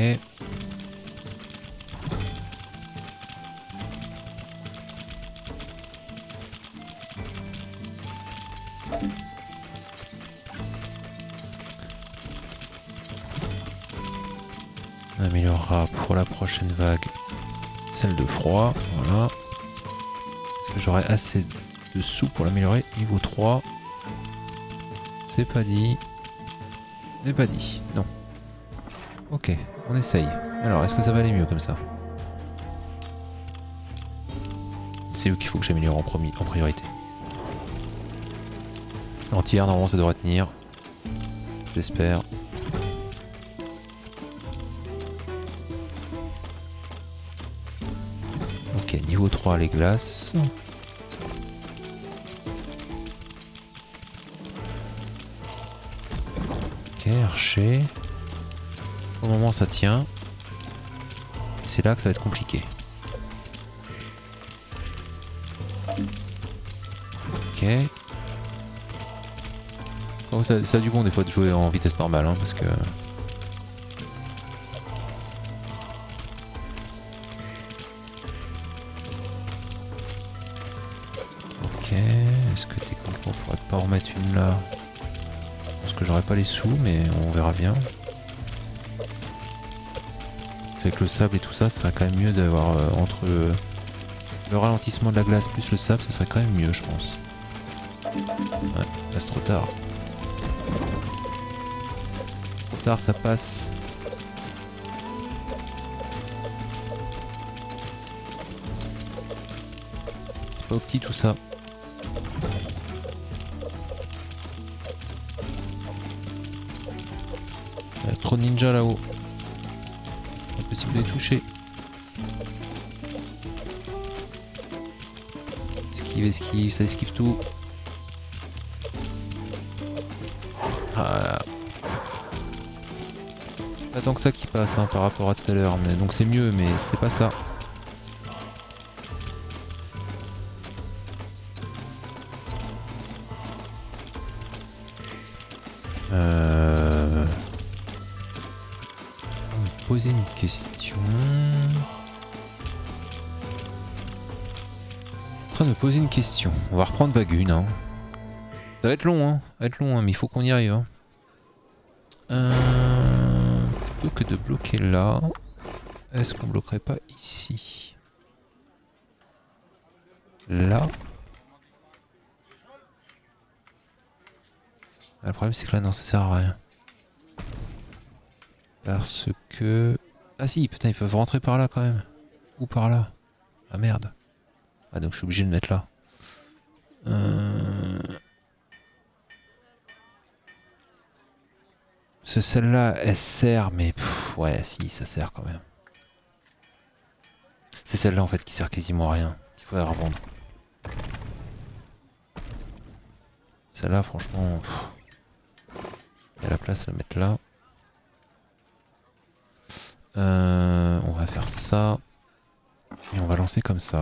On améliorera pour la prochaine vague celle de froid. Voilà. Est-ce que j'aurai assez de sous pour l'améliorer? Niveau trois. C'est pas dit. C'est pas dit. Non. Ok, on essaye. Alors, est-ce que ça va aller mieux comme ça? C'est eux qu'il faut que j'améliore en, en priorité. L'anti-air, normalement, ça devrait tenir. J'espère. Ok, niveau trois, les glaces. Ok, archer. Au moment, ça tient. C'est là que ça va être compliqué. Ok. Oh, ça, ça a du bon des fois de jouer en vitesse normale, hein, parce que... Ok, est-ce que techniquement on pourrait pas en remettre une là? Je pense que j'aurais pas les sous, mais on verra bien. C'est que le sable et tout ça, ça serait quand même mieux d'avoir euh, entre le, le ralentissement de la glace plus le sable, ça serait quand même mieux, je pense. Ouais, là c'est trop tard. Trop tard, ça passe. C'est pas opti tout ça. Il y a trop de ninjas là-haut. Impossible de les toucher. Esquive, esquive, ça esquive tout. Voilà. Pas tant que ça qui passe hein, par rapport à tout à l'heure, mais donc c'est mieux, mais c'est pas ça. Euh... On va me poser une question. En train de me poser une question. On va reprendre Vagune. Hein. Ça va être long, hein. Ça va être long, hein, mais il faut qu'on y arrive. Hein. Euh... Plutôt que de bloquer là, est-ce qu'on bloquerait pas ici? Là. Ah, le problème c'est que là non ça sert à rien. Parce que... Ah si, putain ils peuvent rentrer par là quand même. Ou par là. Ah merde. Ah donc je suis obligé de mettre là. Euh... Ce celle-là elle sert mais... Pff, ouais si ça sert quand même. C'est celle-là en fait qui sert quasiment à rien. Qu'il faudrait revendre. Celle-là franchement... Pff. Il y a la place à la mettre là. Euh, on va faire ça. Et on va lancer comme ça.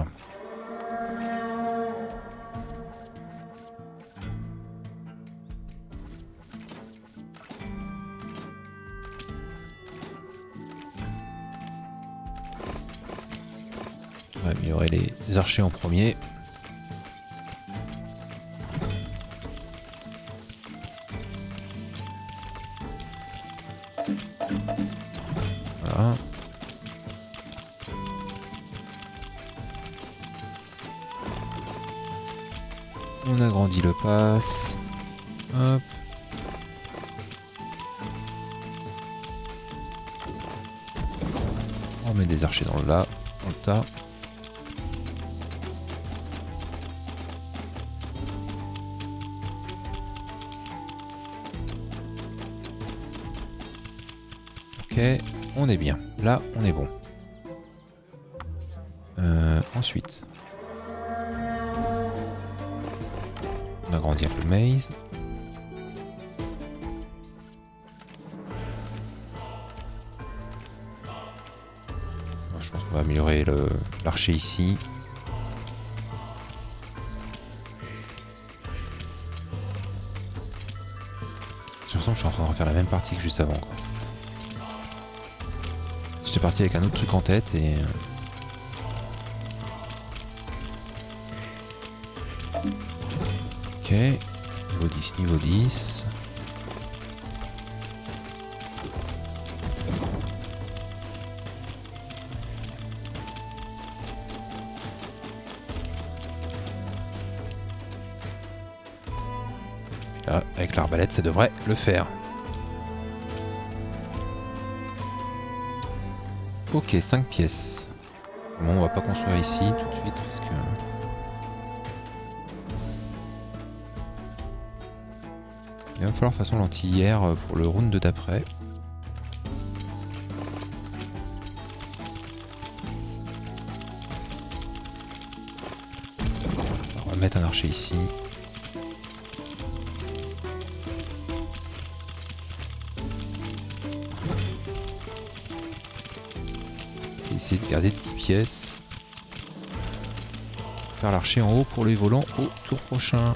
On va améliorer les archers en premier. Voilà. On agrandit le pass. Hop. On met des archers dans le là, dans le tas. Ok, on est bien. Là, on est bon. Euh, ensuite, on agrandit un peu le maze. Je pense qu'on va améliorer l'archer ici. J'ai l'impression que je suis en train de refaire la même partie que juste avant. Quoi. J'étais parti avec un autre truc en tête et... Ok, niveau dix, niveau dix. Là, avec l'arbalète, ça devrait le faire. Ok, cinq pièces. Bon, on va pas construire ici tout de suite parce que... Il va me falloir de toute façon l'anti-hier pour le round d'après. On va mettre un archer ici. Essayer de garder dix pièces. Faire l'archer en haut pour les volants au tour prochain.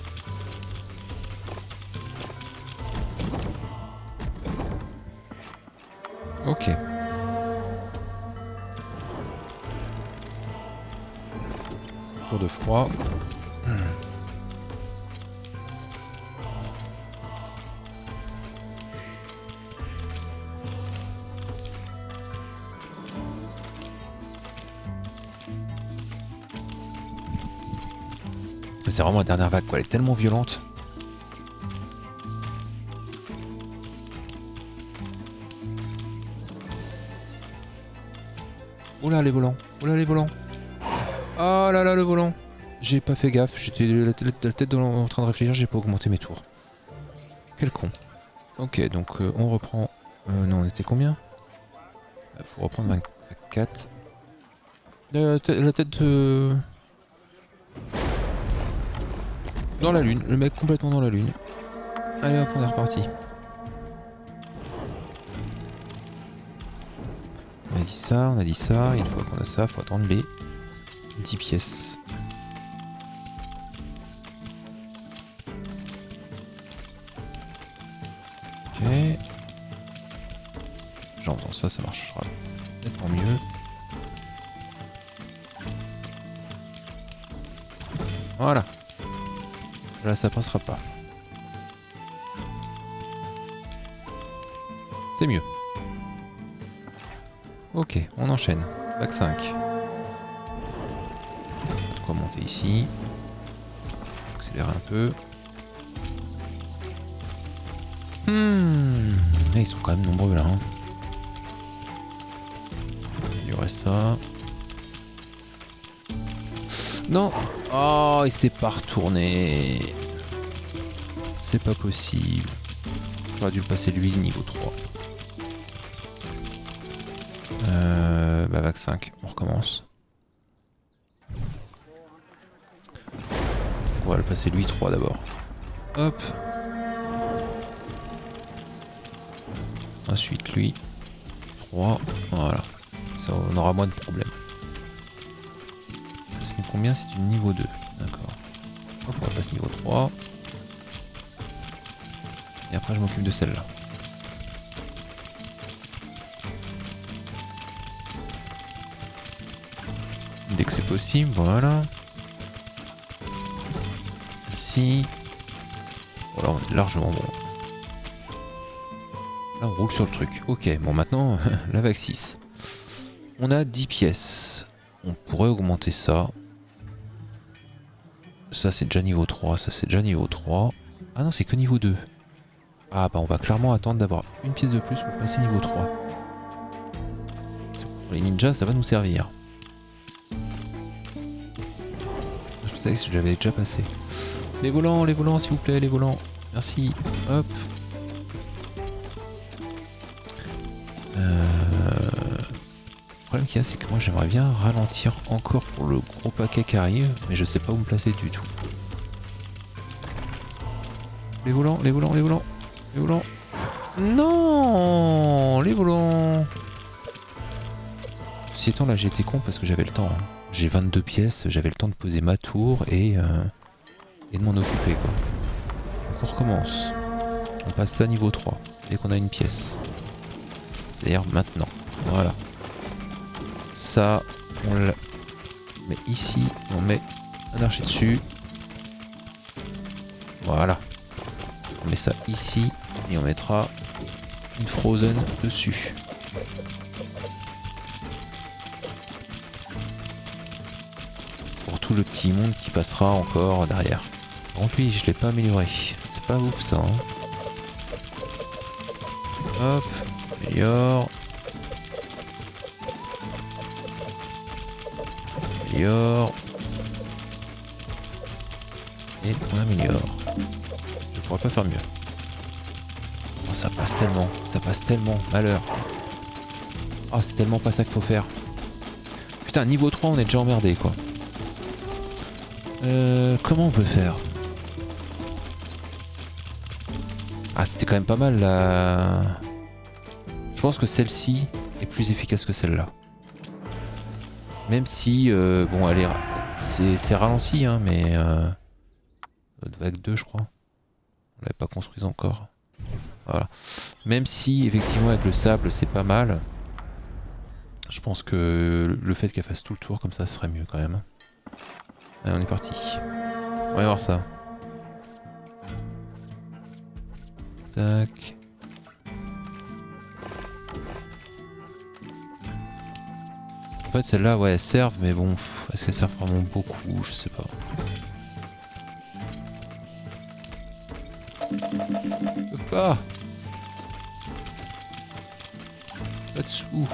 Ok. Tour de froid. C'est vraiment la dernière vague quoi, elle est tellement violente. Oh là les volants, oh là les volants. Oh là là le volant. J'ai pas fait gaffe, j'étais la, la, la tête de, en train de réfléchir, j'ai pas augmenté mes tours. Quel con. Ok donc euh, on reprend... Euh, non on était combien? Faut reprendre vingt-quatre. Euh, la tête de... Dans la lune, le mec complètement dans la lune. Allez hop on est reparti. On a dit ça, on a dit ça, une fois qu'on a ça, faut attendre les dix pièces. Ok. J'entends ça, ça marchera nettement mieux. Voilà. Là ça passera pas. C'est mieux. Ok, on enchaîne. Vague cinq. On va monter ici. Accélérer un peu. Hmm. Et ils sont quand même nombreux là. Hein. Il y aurait ça. Non. Oh, il s'est pas retourné. C'est pas possible. J'aurais dû le passer lui niveau trois. Euh, bah vague cinq, on recommence. On va le passer lui trois d'abord. Hop. Ensuite lui. trois. Voilà. Ça, on aura moins de problèmes. C'est combien? C'est du niveau deux. D'accord. Hop, on va passer niveau trois. Et après je m'occupe de celle-là. Dès que c'est possible, voilà. Ici. Voilà, on est largement bon. Là, on roule sur le truc. Ok, bon, maintenant, la vague six. On a dix pièces. On pourrait augmenter ça. Ça, c'est déjà niveau trois. Ça, c'est déjà niveau trois. Ah non, c'est que niveau deux. Ah, bah, on va clairement attendre d'avoir une pièce de plus pour passer niveau trois. Pour les ninjas, ça va nous servir. Je sais que je l'avais déjà passé. Les volants, les volants, s'il vous plaît, les volants. Merci. Hop. Euh... Le problème qu'il y a, c'est que moi j'aimerais bien ralentir encore pour le gros paquet qui arrive, mais je sais pas où me placer du tout. Les volants, les volants, les volants, les volants. Non, les volants. Ceci étant, là j'ai été con parce que j'avais le temps. Hein. J'ai vingt-deux pièces, j'avais le temps de poser ma tour et, euh, et de m'en occuper quoi. Donc on recommence. On passe ça niveau trois, dès qu'on a une pièce. C'est-à-dire maintenant. Voilà. Ça, on le met ici, on met un archer dessus. Voilà. On met ça ici et on mettra une frozen dessus. Pour tout le petit monde qui passera encore derrière. Par contre lui je l'ai pas amélioré. C'est pas ouf ça. Hein. Hop, améliore. améliore. Et on améliore. Je pourrais pas faire mieux. Oh, ça passe tellement, ça passe tellement, malheur. Oh, c'est tellement pas ça qu'il faut faire. Putain, niveau trois, on est déjà emmerdé, quoi. Euh, comment on peut faire? Ah, c'était quand même pas mal, là. Je pense que celle-ci est plus efficace que celle-là. Même si, euh, bon, elle est... C'est ralenti, hein, mais... Euh... Notre vague deux, je crois. On l'avait pas construite encore. Voilà. Même si, effectivement, avec le sable, c'est pas mal. Je pense que le fait qu'elle fasse tout le tour comme ça serait mieux quand même. Allez, on est parti. On va voir ça. Tac. En fait celle-là, ouais, elles servent, mais bon, est-ce qu'elles servent vraiment beaucoup? Je sais pas. Je peux pas. Pas de sous.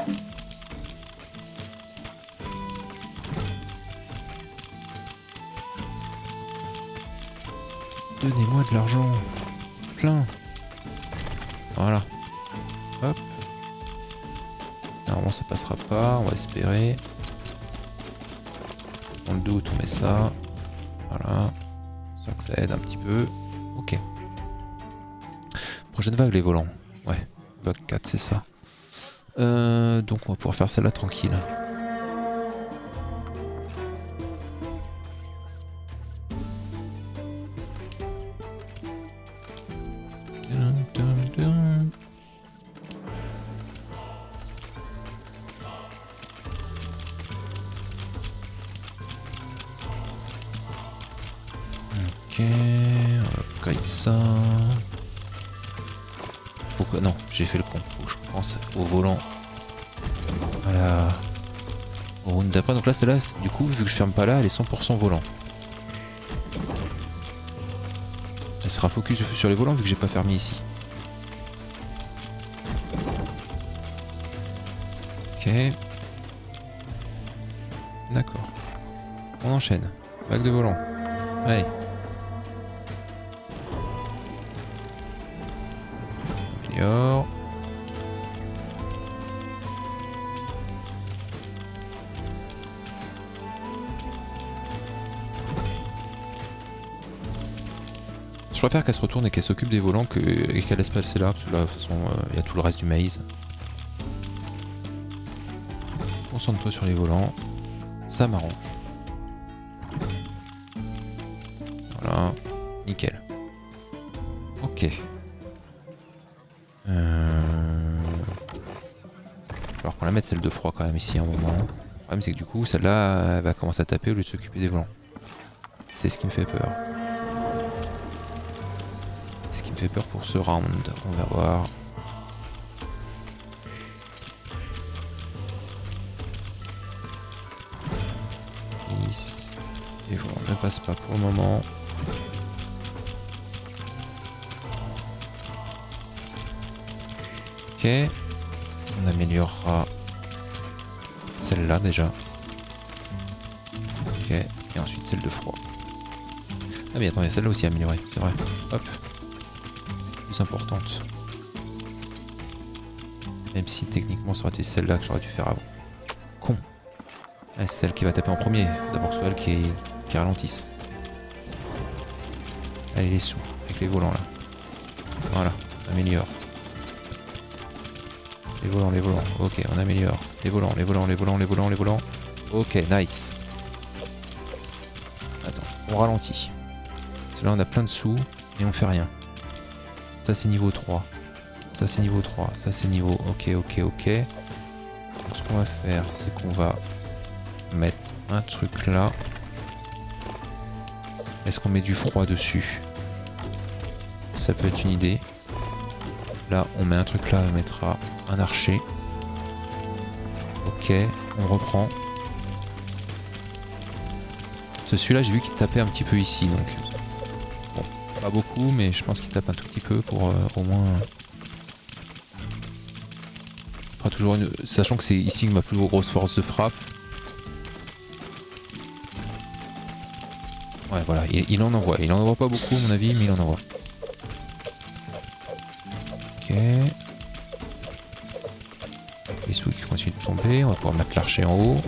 Donnez-moi de l'argent. Plein. Voilà. Hop. Normalement ça passera pas, on va espérer. Dans le doute on met ça. Voilà. J'espère que ça aide un petit peu. Ok. Prochaine vague les volants. Ouais. Vague quatre c'est ça. Euh, donc on va pouvoir faire celle-là tranquille. Ok, on va caler ça. Pourquoi non, j'ai fait le con. Faut que je pense au volant. Voilà. Au round d'après, donc là celle-là, du coup, vu que je ferme pas là, elle est cent pour cent volant. Elle sera focus sur les volants vu que j'ai pas fermé ici. Ok. D'accord. On enchaîne. Vague de volant. Allez. Améliore. Je préfère qu'elle se retourne et qu'elle s'occupe des volants que, et qu'elle laisse passer là, parce que là de toute façon il euh, y a tout le reste du maïs. Concentre-toi sur les volants, ça m'arrange. Voilà, nickel. Ok. Euh... Il va falloir qu'on la mette celle de froid quand même ici à un moment. Le problème c'est que du coup celle-là elle va commencer à taper au lieu de s'occuper des volants. C'est ce qui me fait peur. C'est ce qui me fait peur pour ce round. On va voir. Et voilà, on ne passe pas pour le moment. Ok. On améliorera celle-là déjà. Ok. Et ensuite celle de froid. Ah mais attends, il y a celle-là aussi à améliorer, c'est vrai. Hop. Plus importante. Même si techniquement ça aurait été celle-là que j'aurais dû faire avant. Con. Ah, c'est celle qui va taper en premier. Faut d'abord que ce soit elle qui, qui ralentisse. Allez les sous, avec les volants là. Voilà, on améliore. Les volants, les volants. Ok, on améliore. Les volants, les volants, les volants, les volants, les volants. Ok, nice. Attends, on ralentit. Parce que là on a plein de sous et on fait rien. Ça c'est niveau trois. Ça c'est niveau trois. Ça c'est niveau... Ok, ok, ok. Donc ce qu'on va faire, c'est qu'on va mettre un truc là. Est-ce qu'on met du froid dessus? Ça peut être une idée. Là, on met un truc là, on mettra un archer. Ok, on reprend. Celui-là, j'ai vu qu'il tapait un petit peu ici, donc... Bon, pas beaucoup, mais je pense qu'il tape un tout petit peu pour euh, au moins... Toujours une... Sachant que c'est ici ma plus grosse force de frappe. Ouais, voilà, il, il en envoie. Il en envoie pas beaucoup, à mon avis, mais il en envoie. Ok. Les sous qui continuent de tomber. On va pouvoir mettre l'archer en haut.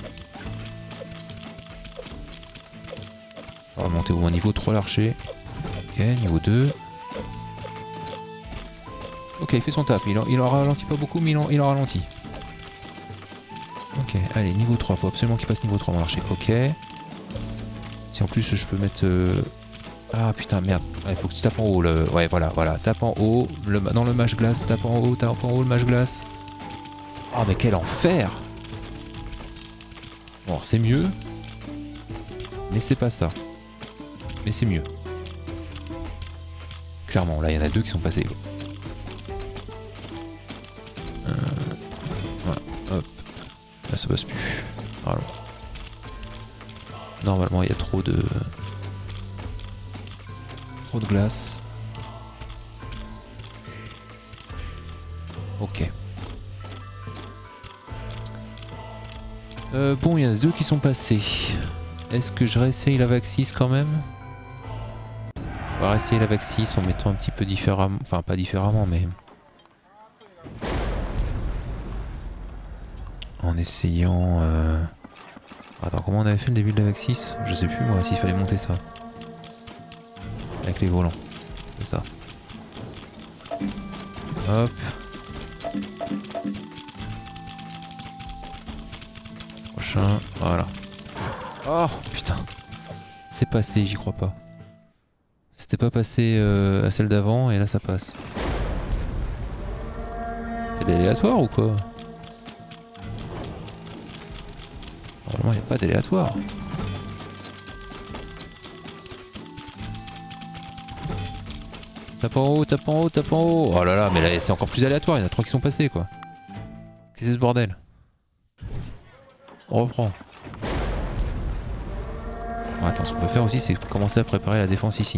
On va monter au moins niveau trois l'archer. Ok, niveau deux. Ok, il fait son tap. Il en, il en ralentit pas beaucoup, mais il en, il en ralentit. Ok, allez, niveau trois. Faut absolument qu'il passe niveau trois, mon archer. Ok. Si en plus je peux mettre... Euh... Ah putain, merde. Il faut que tu tapes en haut. Le... Ouais, voilà, voilà. Tape en haut. Le... Dans le mage glace. Tape en haut. Tape en haut le mage glace. Oh, mais quel enfer! Bon, c'est mieux. Mais c'est pas ça. Mais c'est mieux. Clairement, là, il y en a deux qui sont passés. Quoi. Euh... Voilà, hop. Là, ça passe plus. Voilà. Normalement, il y a trop de... Trop de glace. Ok. Euh, bon, il y en a deux qui sont passés. Est-ce que je réessaye la vague six quand même? On va réessayer la vague six en mettant un petit peu différemment. Enfin, pas différemment, mais... En essayant... Euh... Attends, comment on avait fait le début de la vague six? Je sais plus moi, s'il fallait monter ça. Avec les volants. C'est ça. Hop. Prochain. Voilà. Oh putain. C'est passé, j'y crois pas. C'était pas passé euh, à celle d'avant et là ça passe. C'est aléatoire ou quoi? Normalement il n'y a pas d'aléatoire. Tape en haut, tape en haut, tape en haut. Oh là là, mais là c'est encore plus aléatoire, il y en a trois qui sont passés quoi. Qu'est-ce que c'est ce bordel? On reprend. Bon, attends, ce qu'on peut faire aussi c'est commencer à préparer la défense ici.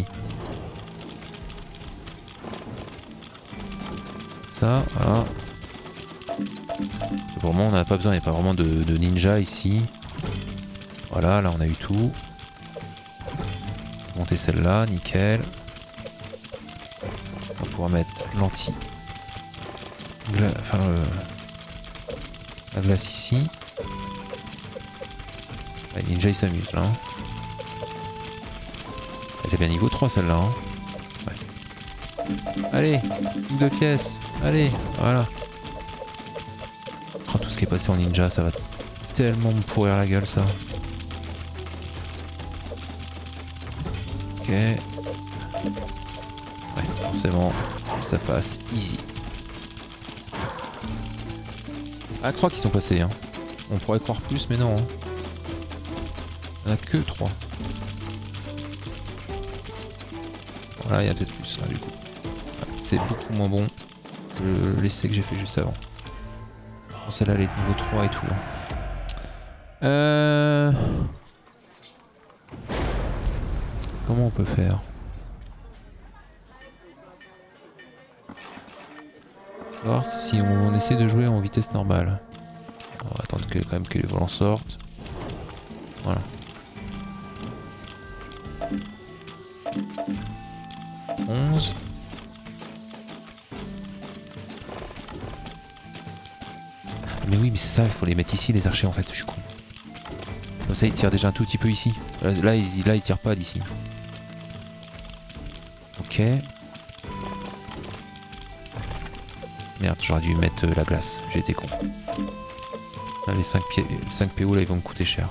Ça, voilà. Pour le moment on n'a pas besoin, il n'y a pas vraiment de, de ninja ici. Voilà, là on a eu tout. Monter celle-là, nickel. On va pouvoir mettre l'anti. Gla... Enfin, euh... la glace ici. Ouais, ninja il s'amuse là. Hein. Elle était bien niveau trois celle-là. Hein. Ouais. Allez, deux pièces. Allez, voilà. Oh, tout ce qui est passé en ninja, ça va tellement me pourrir la gueule ça. Ok. Ouais, forcément, ça passe easy. Ah, trois qui sont passés. Hein. On pourrait croire plus, mais non. Hein. Il n'y en a que trois. Voilà, il y a peut-être plus là, du coup. Ouais, c'est beaucoup moins bon que l'essai que j'ai fait juste avant. Bon, celle-là, elle est niveau trois et tout. Hein. Euh... Comment on peut faire? On va voir si on essaie de jouer en vitesse normale. On va attendre que, quand même que les volants sortent. Voilà. onze. Mais oui, mais c'est ça, il faut les mettre ici les archers en fait, je suis con. Comme ça ils tirent déjà un tout petit peu ici. Là, là, ils, là ils tirent pas d'ici. Ok. Merde, j'aurais dû mettre euh, la glace, j'ai été con. Là, les cinq, cinq P O là ils vont me coûter cher.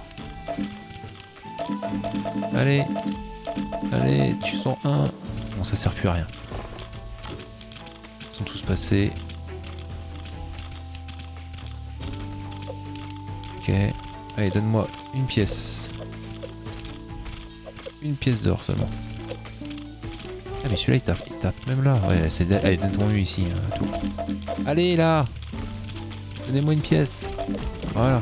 Allez. Allez, tu sens un. Bon, ça sert plus à rien. Ils sont tous passés. Ok. Allez, donne-moi une pièce. Une pièce d'or seulement. Ah mais celui-là il tape, il tape même là. Ouais, c'est allez, donne-moi mieux ici, hein, tout. Allez là. Donnez-moi une pièce. Voilà.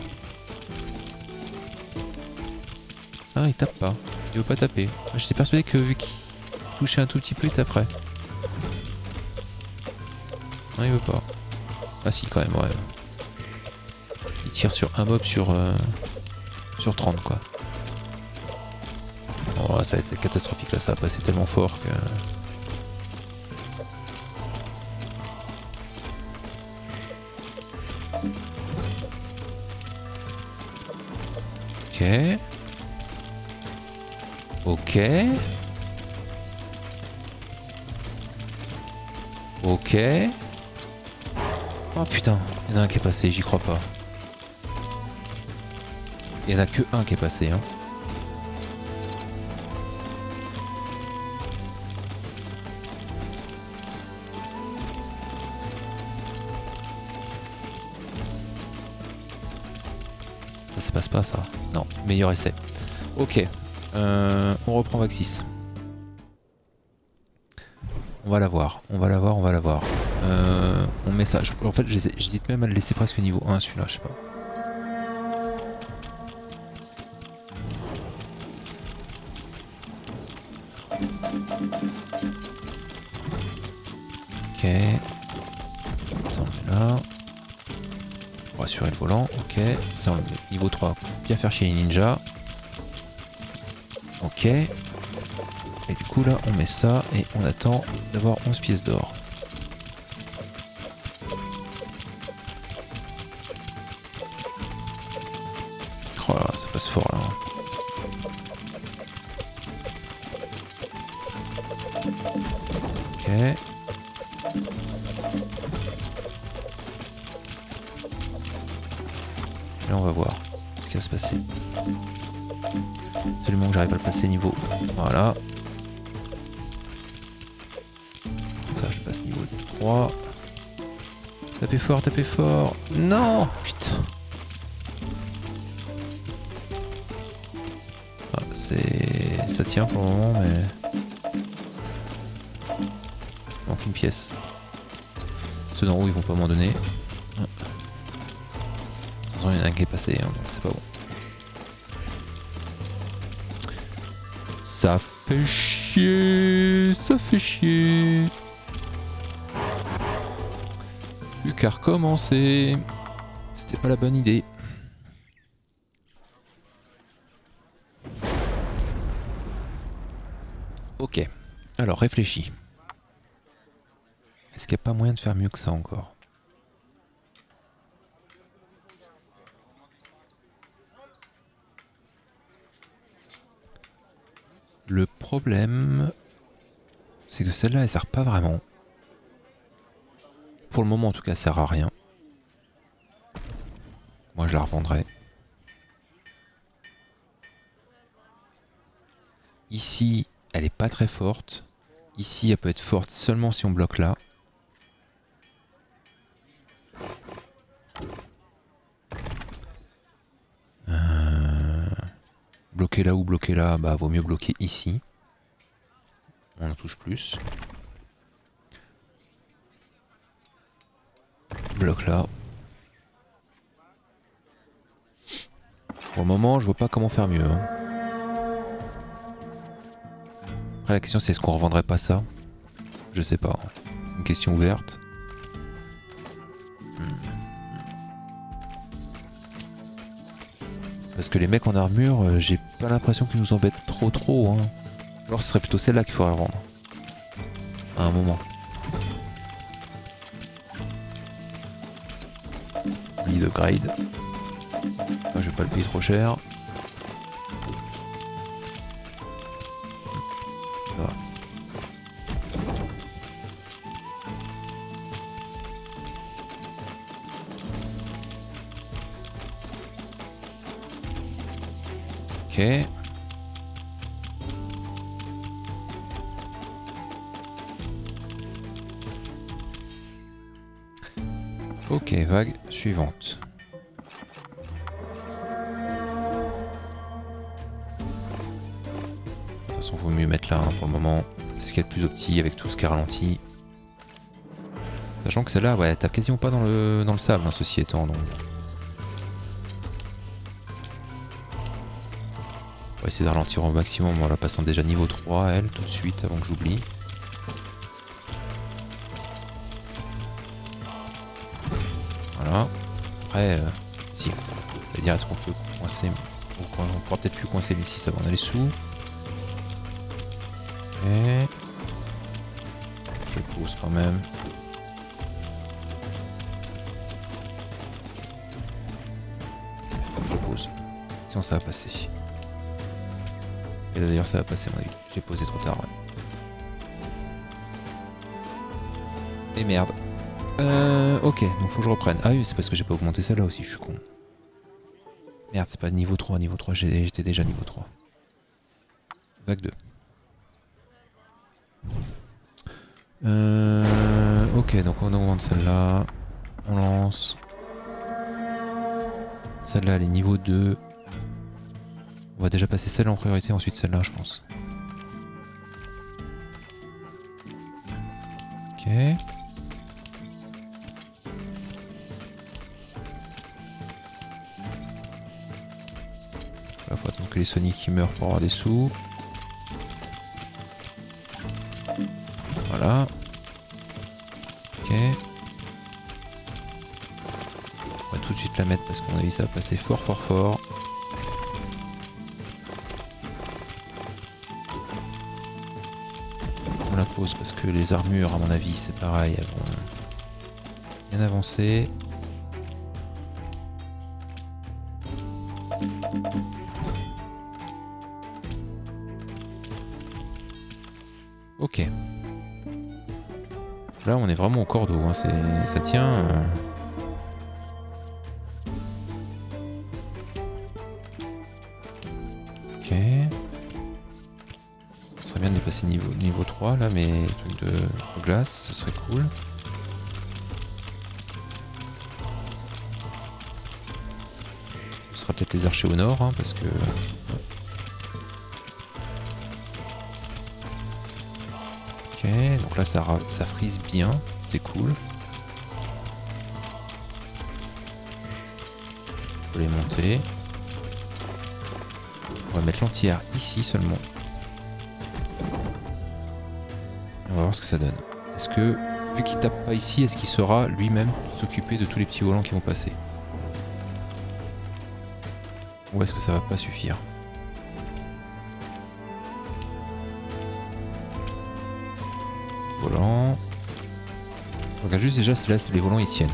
Ah, il tape pas. Il veut pas taper. J'étais persuadé que vu qu'il touchait un tout petit peu, il taperait. Non, il veut pas. Ah si, quand même, ouais. Il tire sur un mob sur, euh, sur trente, quoi. Oh, Oh, ça va être catastrophique là, ça va passer tellement fort que... Ok. Ok. Ok. Oh putain, il y en a un qui est passé, j'y crois pas. Il y en a que un qui est passé, hein. Ça se passe pas ça. Non, meilleur essai. Ok. Euh, on reprend vague six. On va la voir, on va la voir, on va la voir. Euh, on met ça. Je, en fait, j'hésite même à le laisser presque niveau un celui-là, je sais pas. Ok. Ça on met là. On va assurer le volant. Ok. Ça on le met niveau trois. Bien faire chier les ninjas. Ok. Et du coup là on met ça et on attend d'avoir onze pièces d'or. Oh là, ça passe fort là. Ok. Là on va voir ce qui va se passer. Absolument que j'arrive à le passer niveau. Voilà. Ça je passe niveau trois. Tapez fort, tapez fort. Non, putain. Ah, c'est... ça tient pour le moment mais... Il manque une pièce. Ceux d'en haut ils vont pas m'en donner. De toute façon il y en a un qui est passé hein, donc c'est pas bon. Ça fait chier, ça fait chier. Plus qu'à recommencer. C'était pas la bonne idée. Ok, alors réfléchis. Est-ce qu'il n'y a pas moyen de faire mieux que ça encore? Le problème, c'est que celle-là, elle sert pas vraiment. Pour le moment, en tout cas, elle sert à rien. Moi, je la revendrai. Ici, elle est pas très forte. Ici, elle peut être forte seulement si on bloque là. Euh... Bloquer là ou bloquer là, bah vaut mieux bloquer ici. On en touche plus. Bloque là. Pour le moment, je vois pas comment faire mieux. Hein. Après la question c'est est-ce qu'on revendrait pas ça? Je sais pas. Une question ouverte. Hmm. Parce que les mecs en armure, euh, j'ai pas l'impression qu'ils nous embêtent trop trop. Hein. Alors ce serait plutôt celle-là qu'il faudrait vendre. À un moment. Lit de grade. Moi, je vais pas le payer trop cher. Ça va. Ok. Ok, vague suivante. De toute façon, vaut mieux mettre là hein, pour le moment. C'est ce qu'il y a de plus opti avec tout ce qui est ralenti. Sachant que celle-là, ouais, t'as quasiment pas dans le, dans le sable, hein, ceci étant. Donc. On va essayer de ralentir au maximum en la passant déjà niveau trois, elle, tout de suite, avant que j'oublie. Voilà. Après, euh, si, on va dire est-ce qu'on peut coincer. On pourra peut-être plus coincer les six avant d'aller sous. Ok. Je pose quand même. Faut que je pose. Sinon ça va passer. Et là d'ailleurs ça va passer à mon avis. J'ai posé trop tard. Ouais. Et merde. Euh, ok, donc faut que je reprenne. Ah oui, c'est parce que j'ai pas augmenté celle-là aussi, je suis con. Merde, c'est pas niveau trois, niveau trois, j'étais déjà niveau trois. Vague deux. Euh, ok, donc on augmente celle-là. On lance. Celle-là, elle est niveau deux. On va déjà passer celle en priorité, ensuite celle-là, je pense. Ok. Là, faut attendre que les Sonic qui meurent pour avoir des sous. Voilà. Ok. On va tout de suite la mettre parce qu'on a vu ça passer fort fort fort. On la pose parce que les armures à mon avis c'est pareil, elles vont bien avancer. Ok. Là on est vraiment au cordeau, hein. Ça tient. Euh... Ok. Ce serait bien de les passer niveau, niveau trois là, mais trucs de, de glace, ce serait cool. Ce sera peut-être les archers au nord, hein, parce que... Ok, donc là ça, ça frise bien, c'est cool. Faut les monter. On va mettre l'anti-air ici seulement. On va voir ce que ça donne. Est-ce que, vu qu'il tape pas ici, est-ce qu'il saura lui-même s'occuper de tous les petits volants qui vont passer? Ou est-ce que ça va pas suffire? Volant. Je regarde juste déjà si là les volants ils tiennent.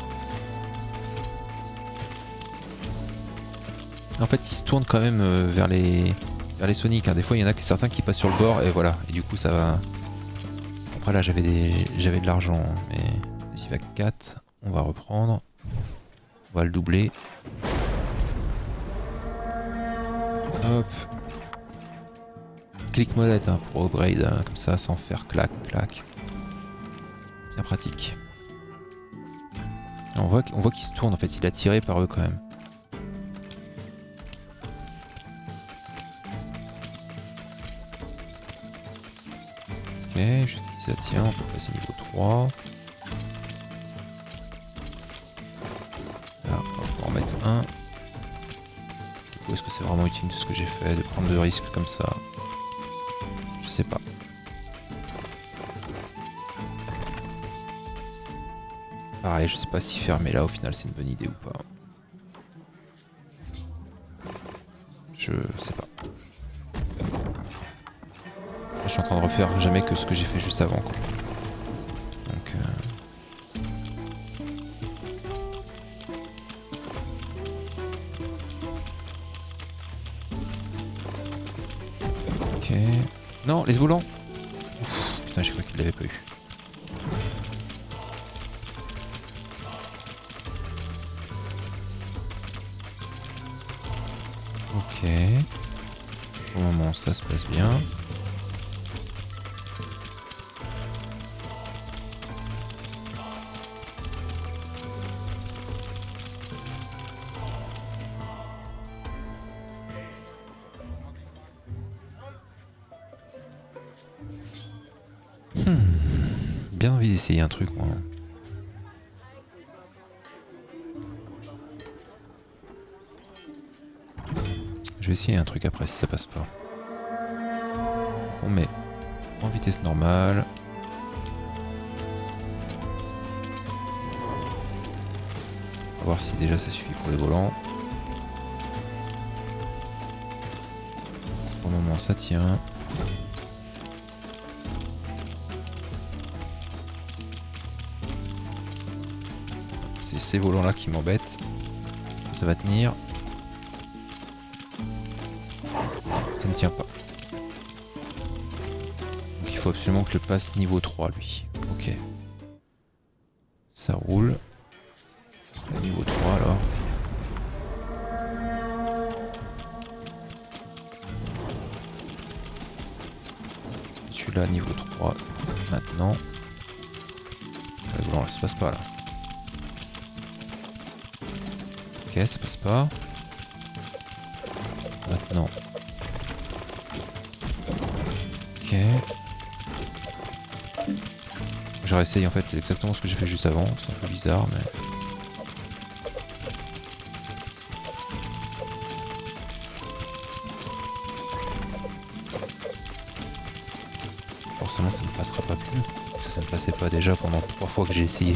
En fait ils se tournent quand même vers les vers les Sonic, hein. Des fois il y en a certains qui passent sur le bord et voilà. Et du coup ça va. Après là j'avais des j'avais de l'argent, mais ici va quatre, on va reprendre. On va le doubler. Hop. Clic molette, hein, pour upgrade, hein, comme ça sans faire clac clac. Bien pratique. On voit, on voit qu'il se tourne en fait, il est attiré par eux quand même. Ok, juste ici ça tient, on peut passer niveau trois. Là, on va en mettre un. Du coup, est-ce que c'est vraiment utile de ce que j'ai fait, de prendre de risques comme ça? Je sais pas. Pareil, je sais pas si fermer là au final c'est une bonne idée ou pas. Je sais pas. Je suis en train de refaire jamais que ce que j'ai fait juste avant, quoi. Donc euh... ok. Non, les volants. Ouf, putain, j'ai cru qu'il l'avait pas eu. Ok. Pour le moment, ça se passe bien. Hmm. Bien envie d'essayer un truc, moi. Je vais essayer un truc après si ça passe pas. On met en vitesse normale. On va voir si déjà ça suffit pour les volants. Pour le moment ça tient. C'est ces volants là qui m'embêtent. Ça va tenir. Ça ne tient pas. Donc il faut absolument que je le passe niveau trois lui. Ok. Ça roule. Niveau trois alors. Celui-là niveau trois. Maintenant. Non, ça se passe pas là. Ok, ça passe pas. Maintenant. Ok. Je réessaye en fait exactement ce que j'ai fait juste avant. C'est un peu bizarre mais... Forcément ça ne passera pas plus. Parce que ça ne passait pas déjà pendant trois fois que j'ai essayé.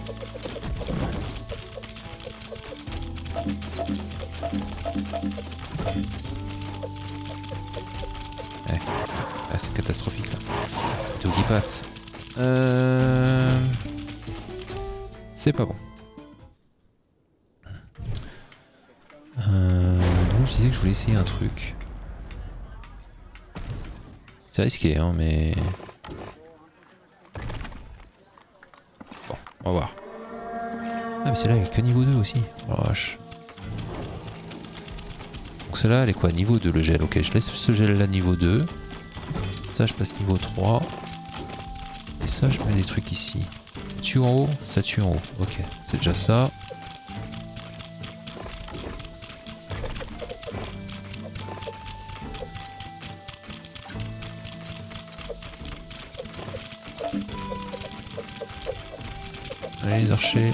Ouais. Ah, c'est catastrophique là. Tout qui passe. Euh... C'est pas bon. Euh... Donc je disais que je voulais essayer un truc. C'est risqué hein mais... Bon, on va voir. Ah mais celle-là elle est que niveau deux aussi. Oh la vache. Donc celle-là elle est quoi? Niveau deux le gel. Ok, je laisse ce gel là niveau deux. Ça je passe niveau trois. Et ça je mets des trucs ici. Ça tue en haut, ça tue en haut. Ok, c'est déjà ça. Allez les archers.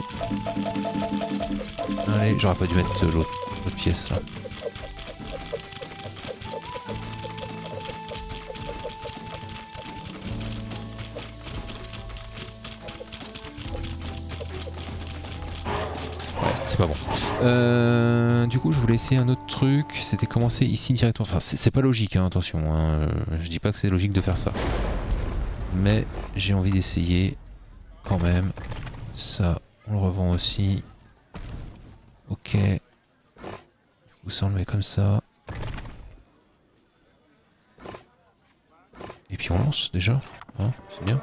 Allez, j'aurais pas dû mettre l'autre pièce là. Ouais, c'est pas bon. Euh, du coup, je voulais essayer un autre truc. C'était commencer ici directement. Enfin, c'est pas logique, hein, attention. Hein. Je dis pas que c'est logique de faire ça. Mais j'ai envie d'essayer quand même. Ça, on le revend aussi. Ok. Du coup, ça on le met comme ça. Et puis on lance déjà. Hein, c'est bien.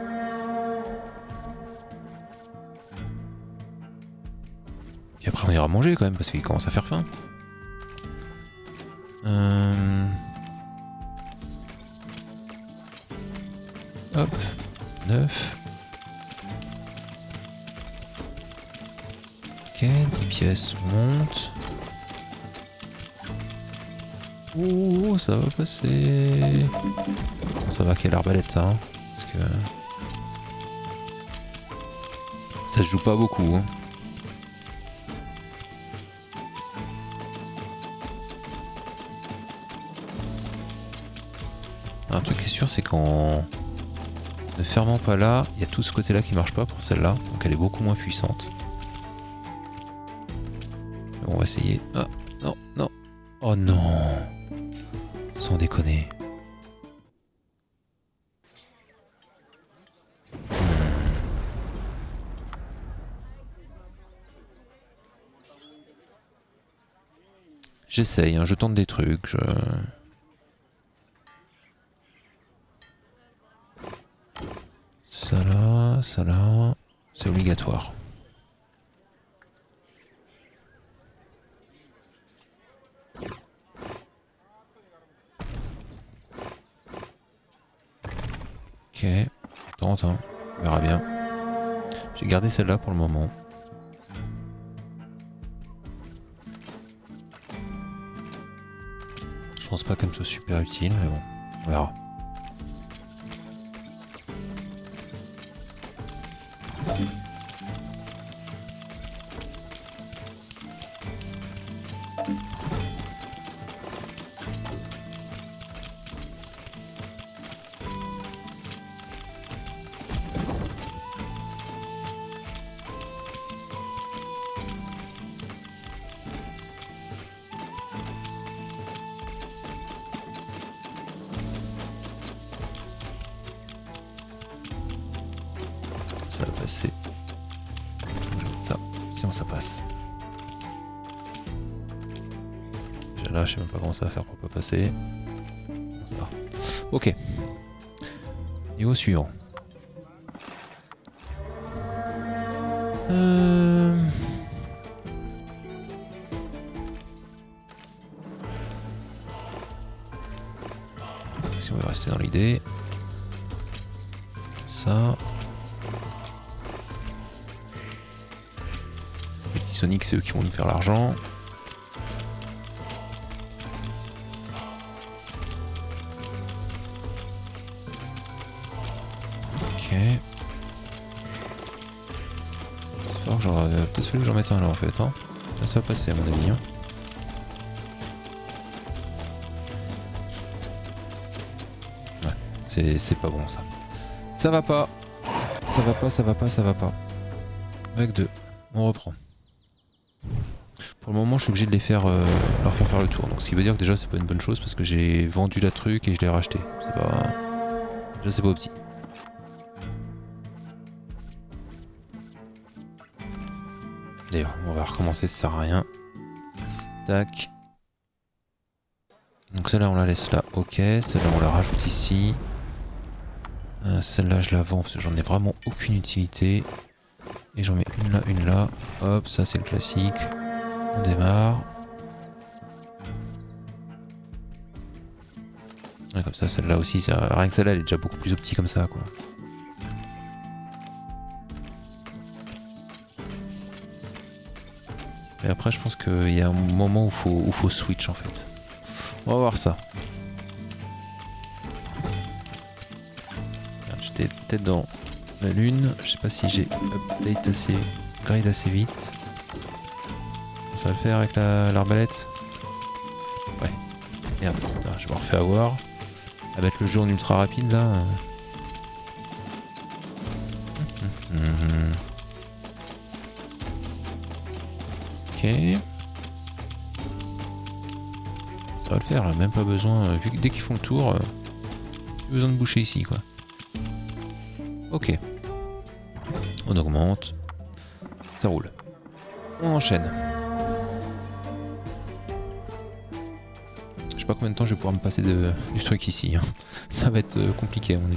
Et après on ira manger quand même parce qu'il commence à faire faim. Euh... Hop. neuf. Ok, dix pièces montent. Oh, ça va passer. Bon, ça va quelle arbalète ça, hein, parce que ça se joue pas beaucoup. Hein. Un truc qui est sûr, c'est qu'en ne fermant pas là, il y a tout ce côté-là qui marche pas pour celle-là, donc elle est beaucoup moins puissante. On va essayer. Ah, non, non. Oh non. Sans déconner. Hmm. J'essaye, hein, je tente des trucs. Je... Ça là, ça là. C'est obligatoire. Ok, attends, attends, on verra bien. J'ai gardé celle-là pour le moment. Je pense pas qu'elle me soit super utile, mais bon, on verra. Ça va passer. Ça, Sinon ça passe. Déjà là, je sais même pas comment ça va faire pour pas passer. Ça va. Ok. Niveau suivant. Euh... Si on va rester dans l'idée. Ça. Les petits Sonic, c'est eux qui vont nous faire l'argent. Ok. Genre, euh, peut-être fallu que j'en mette un là en fait. Hein. Là, ça va passer à mon avis. Hein. Ouais, c'est pas bon ça. Ça va pas. Ça va pas, ça va pas, ça va pas. Avec deux. On reprend. Pour le moment, je suis obligé de les faire, euh, leur faire faire le tour. Donc, ce qui veut dire que déjà, c'est pas une bonne chose parce que j'ai vendu la truc et je l'ai racheté. C'est pas. Déjà, c'est pas opti. D'ailleurs, on va recommencer, ça sert à rien. Tac. Donc celle-là, on la laisse là, ok. Celle-là, on la rajoute ici. Euh, celle-là, je la vends parce que j'en ai vraiment aucune utilité. Et j'en mets une là, une là. Hop, ça c'est le classique. On démarre. Ouais, comme ça, celle-là aussi, ça... rien que celle-là, elle est déjà beaucoup plus optique comme ça, quoi. Et après, je pense qu'il y a un moment où faut, où faut switch en fait. On va voir ça. J'étais peut-être dans la lune. Je sais pas si j'ai update assez, grade assez vite. Ça va le faire avec l'arbalète. Ouais. Merde, putain, je vais me refaire avoir. À mettre le jeu en ultra rapide là. Mmh, mmh, mmh. Ok. Ça va le faire là, même pas besoin, euh, vu que dès qu'ils font le tour, euh, plus besoin de boucher ici quoi. Ok. On augmente. Ça roule. On enchaîne. Je sais pas combien de temps je vais pouvoir me passer de, du truc ici. Hein. Ça va être euh, compliqué à mon avis.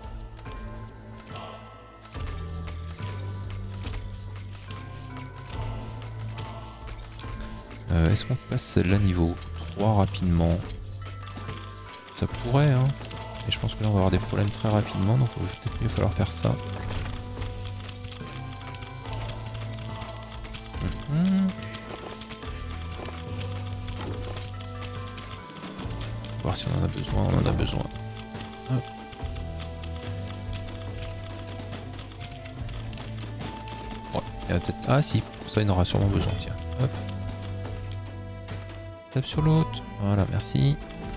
Euh, Est-ce qu'on passe celle-là niveau trois rapidement? Ça pourrait, hein. Et je pense que là on va avoir des problèmes très rapidement, donc il va peut-être mieux falloir faire ça. Mmh. Voir si on en a besoin, on en a besoin. Hop. Ouais, il y a peut-être... Ah si, pour ça il en aura sûrement besoin, tiens. Hop. Tape sur l'autre, voilà, merci.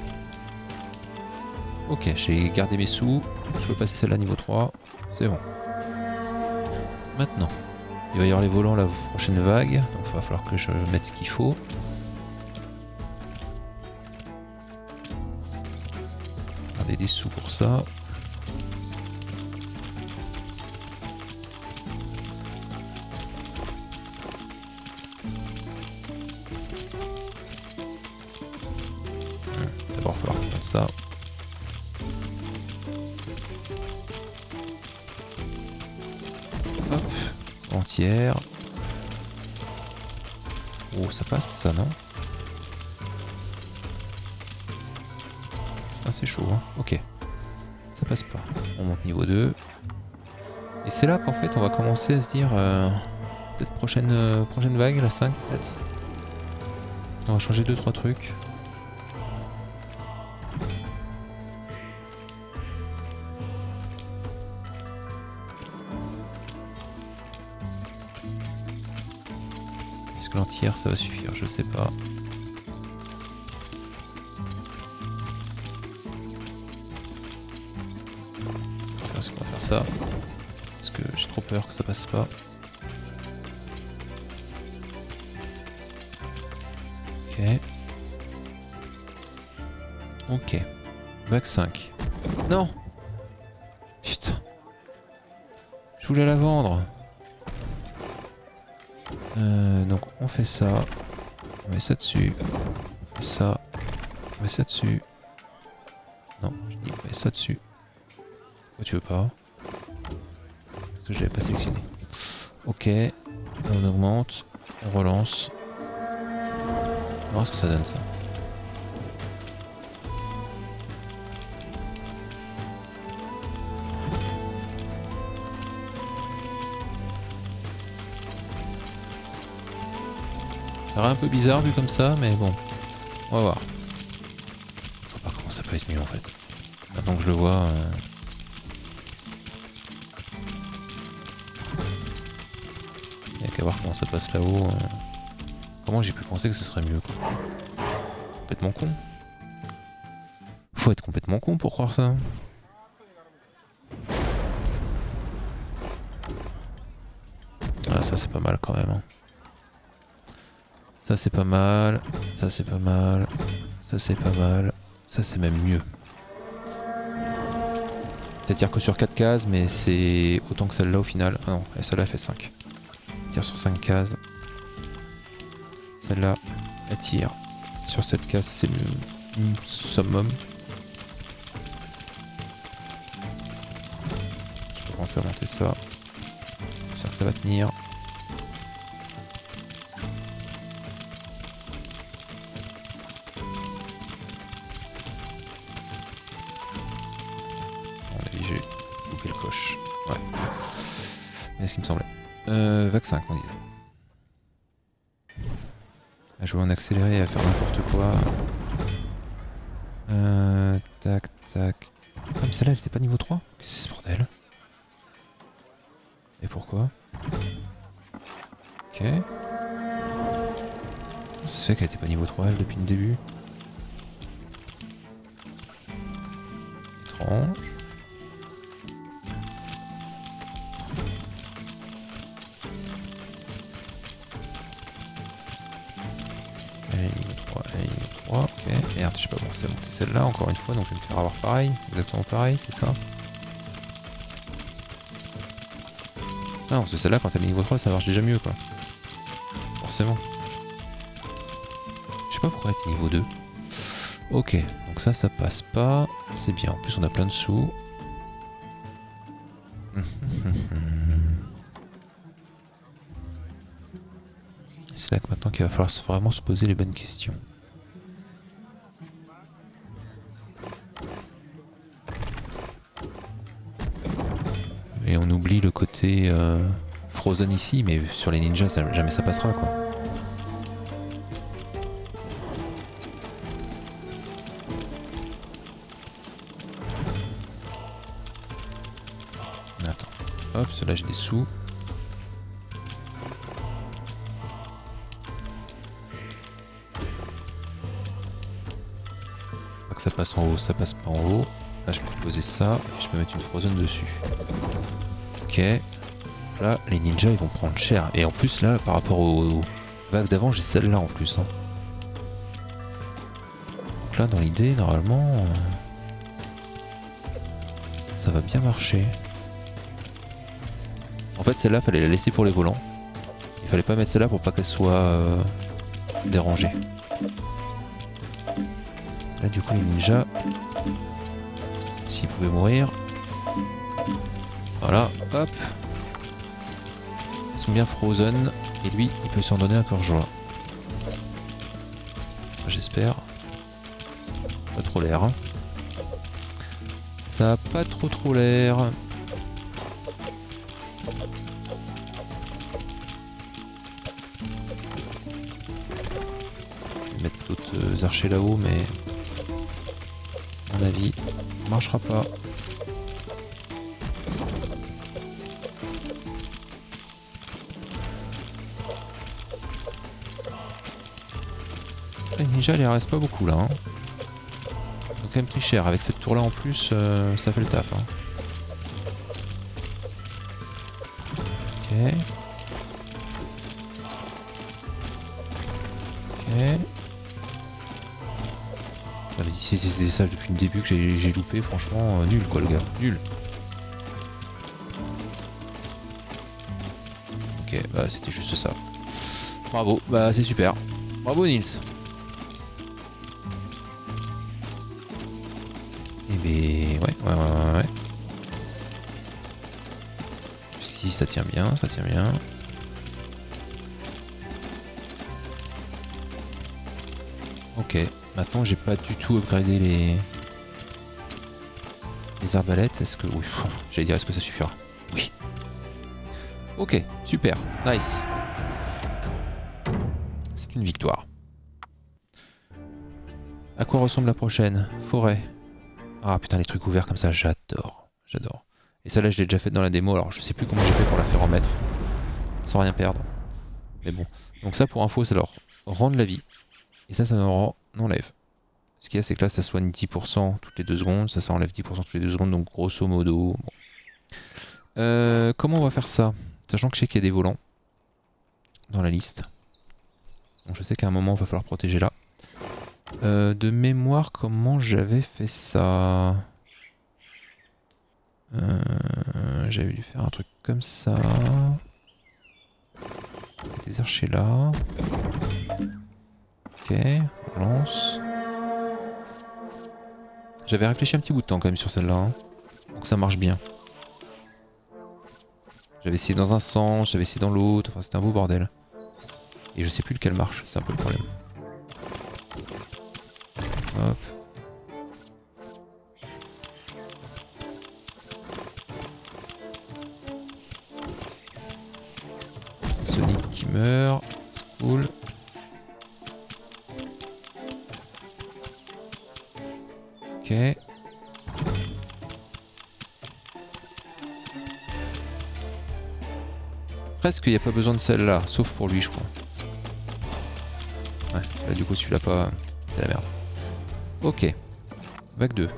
Ok, j'ai gardé mes sous, je peux passer celle-là niveau trois, c'est bon. Maintenant, il va y avoir les volants la prochaine vague, donc il va falloir que je mette ce qu'il faut. Garder des sous pour ça. D'abord, il va falloir prendre ça. Hop, entière. Oh, ça passe ça, non? Ah, c'est chaud, hein. Ok. Ça passe pas. On monte niveau deux. Et c'est là qu'en fait, on va commencer à se dire... Euh, peut-être prochaine, euh, prochaine vague, la cinq, peut-être. On va changer deux trois trucs. Est-ce que l'entière ça va suffire? Je sais pas. Est-ce qu'on va faire ça? Parce que j'ai trop peur que ça passe pas. Ok. Ok. Vague cinq. Non! Putain. Je voulais la vendre. Euh, donc on fait ça. On met ça dessus. On fait ça. On met ça dessus. Non, je dis on met ça dessus. Pourquoi tu veux pas? Parce que je l'avais pas sélectionné. Ok. On augmente. On relance. On va voir ce que ça donne ça. Ça paraît un peu bizarre vu comme ça, mais bon. On va voir. Par contre, ça peut être mieux en fait. Maintenant que je le vois... Euh... Il n'y a qu'à voir comment ça passe là-haut. Euh... Comment j'ai pu penser que ce serait mieux quoi. Complètement con. Faut être complètement con pour croire ça. Ah ça c'est pas mal quand même. Hein. Ça c'est pas mal. Ça c'est pas mal. Ça c'est pas mal. Ça c'est même mieux. C'est-à-dire que sur quatre cases, mais c'est autant que celle-là au final. Ah non, celle-là fait cinq. Tire sur cinq cases. Celle-là, elle tire. Sur cette case, c'est le summum. Je peux commencer à monter ça. J'espère que ça va tenir. J'ai loupé le coche. Ouais. C'est ce qui me semblait. Euh, vaccin, qu'on disait. À jouer en accéléré et à faire n'importe quoi. Euh, tac, tac. Ah, mais celle-là, elle était pas niveau trois? Qu'est-ce que c'est ce bordel? Et pourquoi? Ok. Ça se fait qu'elle était pas niveau trois, elle, depuis le début. Étrange. Ok, merde, je sais pas penser à monter celle-là encore une fois, donc je vais me faire avoir pareil, exactement pareil, c'est ça? Non, parce que celle-là, quand elle est niveau trois, ça marche déjà mieux, quoi. Forcément. Je sais pas pourquoi elle était niveau deux. Ok, donc ça, ça passe pas, c'est bien. En plus, on a plein de sous. C'est là que maintenant qu'il va falloir vraiment se poser les bonnes questions. Et on oublie le côté euh, Frozen ici, mais sur les ninjas, ça, jamais ça passera quoi. Attends, hop, cela j'ai des sous. Pas que ça passe en haut, ça passe pas en haut. Là je peux poser ça, et je peux mettre une Frozen dessus. Ok. Là les ninjas ils vont prendre cher. Et en plus là par rapport aux vagues d'avant j'ai celle-là en plus. Hein. Donc là dans l'idée normalement euh, ça va bien marcher. En fait celle-là fallait la laisser pour les volants. Il fallait pas mettre celle-là pour pas qu'elle soit euh, dérangée. Là du coup les ninjas, s'ils pouvaient mourir. Voilà, hop. Ils sont bien frozen. Et lui, il peut s'en donner un cœur joie. J'espère. Pas trop l'air. Hein. Ça a pas trop trop l'air. Je vais mettre d'autres archers là-haut, mais à mon avis, ça marchera pas. Les ninjas, il en reste pas beaucoup là. Hein. Ils ont quand même pris cher. Avec cette tour là en plus, euh, ça fait le taf. Hein. Ok. Ok. Ah, mais si c'était ça depuis le début que j'ai loupé, franchement, euh, nul quoi le gars. Nul. Ok, bah c'était juste ça. Bravo, bah c'est super. Bravo Nils. Et ben ouais, ouais, ouais, ouais. ouais. Jusqu'ici ça tient bien, ça tient bien. Ok, maintenant j'ai pas du tout upgradé les... les arbalètes. Est-ce que... Oui, j'allais dire est-ce que ça suffira? Oui. Ok, super, nice. C'est une victoire. À quoi ressemble la prochaine? Forêt. Ah putain, les trucs ouverts comme ça, j'adore. J'adore. Et ça là je l'ai déjà fait dans la démo, alors je sais plus comment j'ai fait pour la faire en mètre. Sans rien perdre. Mais bon. Donc ça pour info, ça leur rend de la vie. Et ça, ça leur en enlève. Ce qu'il y a, c'est que là, ça soigne dix pour cent toutes les deux secondes. Ça, ça enlève dix pour cent toutes les deux secondes. Donc grosso modo... Bon. Euh, comment on va faire ça? Sachant que je sais qu'il y a des volants dans la liste. Donc je sais qu'à un moment, il va falloir protéger là. Euh, de mémoire, comment j'avais fait ça? euh, J'avais dû faire un truc comme ça. Des archers là. Ok, on lance. J'avais réfléchi un petit bout de temps quand même sur celle-là. Hein. Donc ça marche bien. J'avais essayé dans un sens, j'avais essayé dans l'autre. Enfin, c'était un beau bordel. Et je sais plus lequel marche, c'est un peu le problème. Hop. Sonic qui meurt. C'est cool. Ok. Presque il n'y a pas besoin de celle-là, sauf pour lui je crois. Ouais, là du coup celui-là pas... C'est la merde. Ok. Vague deux.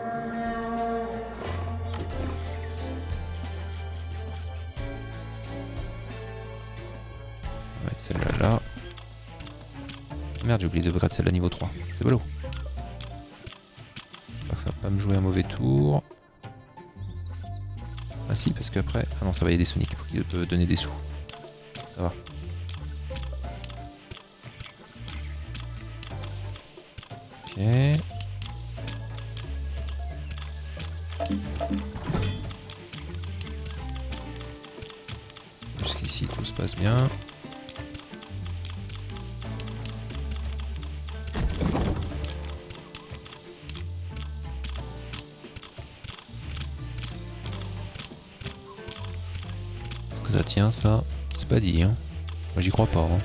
On va mettre celle-là là. Merde, j'ai oublié de upgrade celle-là niveau trois. C'est ballot. J'espère que ça va pas me jouer un mauvais tour. Ah si, parce qu'après... Ah non, ça va, il y a des Sonic, il faut qu'il peut donner des sous. Ça va. Ok. Jusqu'ici, tout se passe bien. Ça tient ça, c'est pas dit hein. Moi j'y crois pas hein.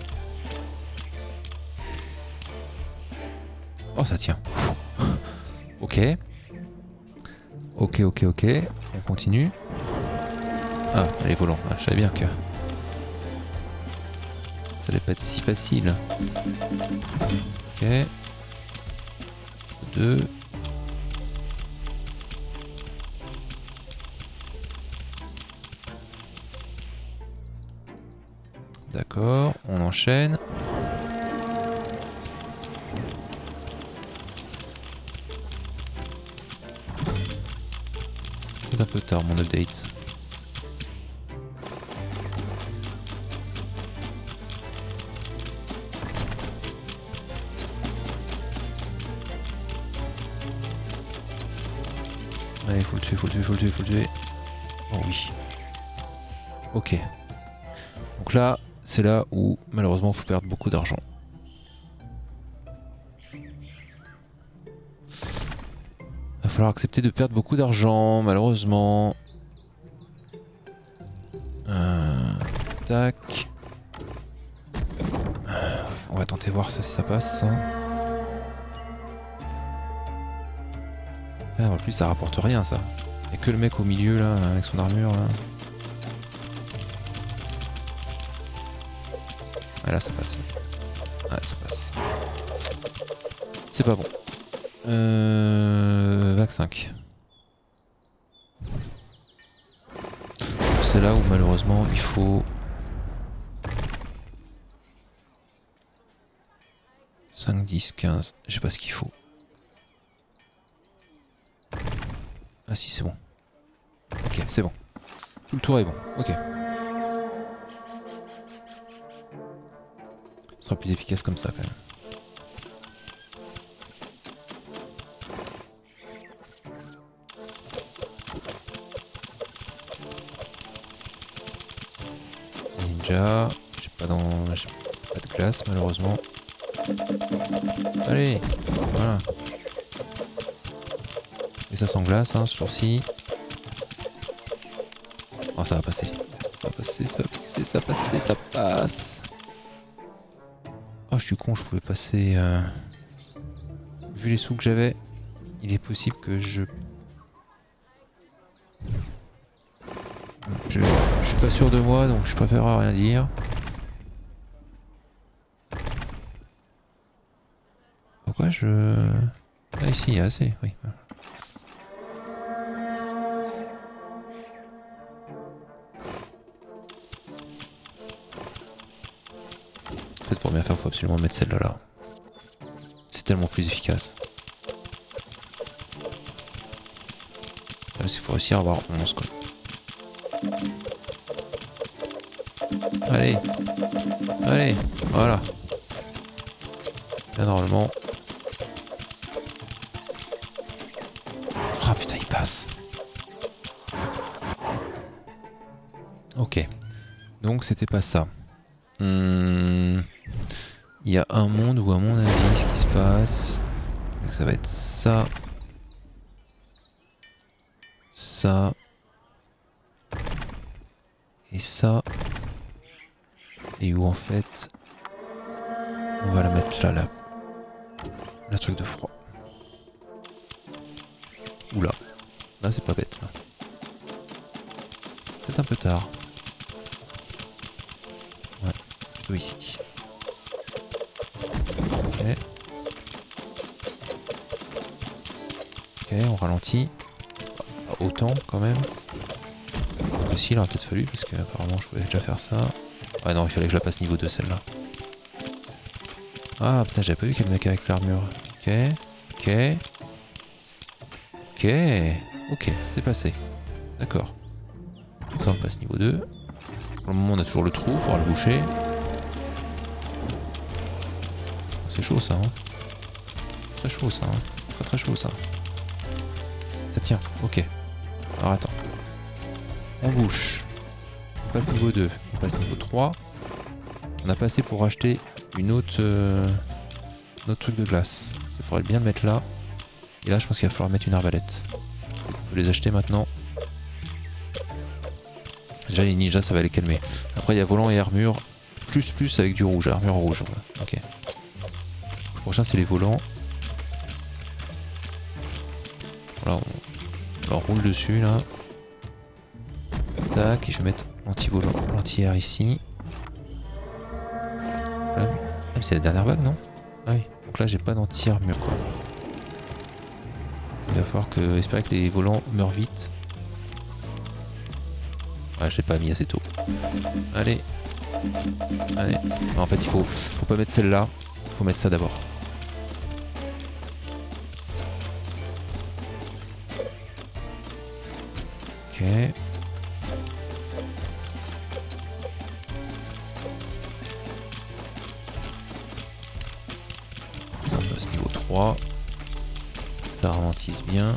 Oh ça tient. Ok. Ok ok ok. On continue. Ah les volants, ah, je savais bien que ça allait pas être si facile. Ok. Deux. D'accord, on enchaîne. C'est un peu tard mon update. Allez, faut le tuer, faut le tuer, faut le tuer, faut le tuer. Oh oui. Ok. Donc là, c'est là où malheureusement il faut perdre beaucoup d'argent. Il va falloir accepter de perdre beaucoup d'argent, malheureusement. Euh, tac. Euh, on va tenter voir ça, si ça passe. Hein. Là, en plus ça rapporte rien ça. Il n'y a que le mec au milieu là, avec son armure là. Ouais, là ça passe. Ouais, ça passe. C'est pas bon. Euh... Vague cinq. C'est là où malheureusement il faut... cinq, dix, quinze. Je sais pas ce qu'il faut. Ah si c'est bon. Ok, c'est bon. Tout le tour est bon. Ok. sera plus efficace comme ça quand même. Ninja, j'ai pas dans, j'ai pas de glace malheureusement. Allez, voilà. Et ça sans glace, hein, ce jour-ci. Oh, ça va passer. Ça va passer, ça va passer, ça va passer, ça passe. Oh, je suis con, je pouvais passer... Euh... Vu les sous que j'avais, il est possible que je... je... Je suis pas sûr de moi, donc je préfère rien dire. Pourquoi je... Ah, ici, il y a assez, oui. En fait, pour bien faire, il faut absolument mettre celle-là là. C'est tellement plus efficace. Là, il faut réussir à avoir onze quoi. Allez, allez, voilà. Là normalement. Ah putain, il passe. Ok. Donc c'était pas ça. Hum... Il y a un monde où à mon avis ce qui se passe, ça va être ça, ça et ça, et où en fait on va la mettre là, là, le truc de froid. Oula, là c'est pas bête là. C'est un peu tard. Ouais, plutôt ici. Ok. Ok, on ralentit. Pas autant quand même. Aussi, il aurait peut-être fallu parce que apparemment je pouvais déjà faire ça. Ouais non, il fallait que je la passe niveau deux celle-là. Ah putain, j'avais pas vu quel mec avec l'armure. Ok, ok. Ok, ok, c'est passé. D'accord. Ça on passe niveau deux. Pour le moment on a toujours le trou, faudra le boucher. C'est chaud ça, hein. Très chaud ça, hein. Très très chaud ça. Ça tient, ok. Alors attends. On bouche. On passe niveau deux. On passe niveau trois. On a passé pour acheter une autre, euh, un autre truc de glace. Il faudrait bien le mettre là. Et là je pense qu'il va falloir mettre une arbalète. On peut les acheter maintenant. Déjà les ninjas ça va les calmer. Après il y a volant et armure. Plus plus avec du rouge, armure rouge. Voilà. Ok. Le prochain c'est les volants. Voilà, on, on leur roule dessus là. Tac, et je vais mettre l'anti-volant, l'anti-air ici. Voilà. Ah, mais c'est la dernière vague, non? Ah oui, donc là j'ai pas d'anti-armure quoi. Il va falloir que, espérer que les volants meurent vite. Ah, je l'ai pas mis assez tôt. Allez. Allez. Non, en fait, il faut, faut pas mettre celle-là. Il faut mettre ça d'abord. Ok. Ça passe niveau trois. Ça ralentisse bien.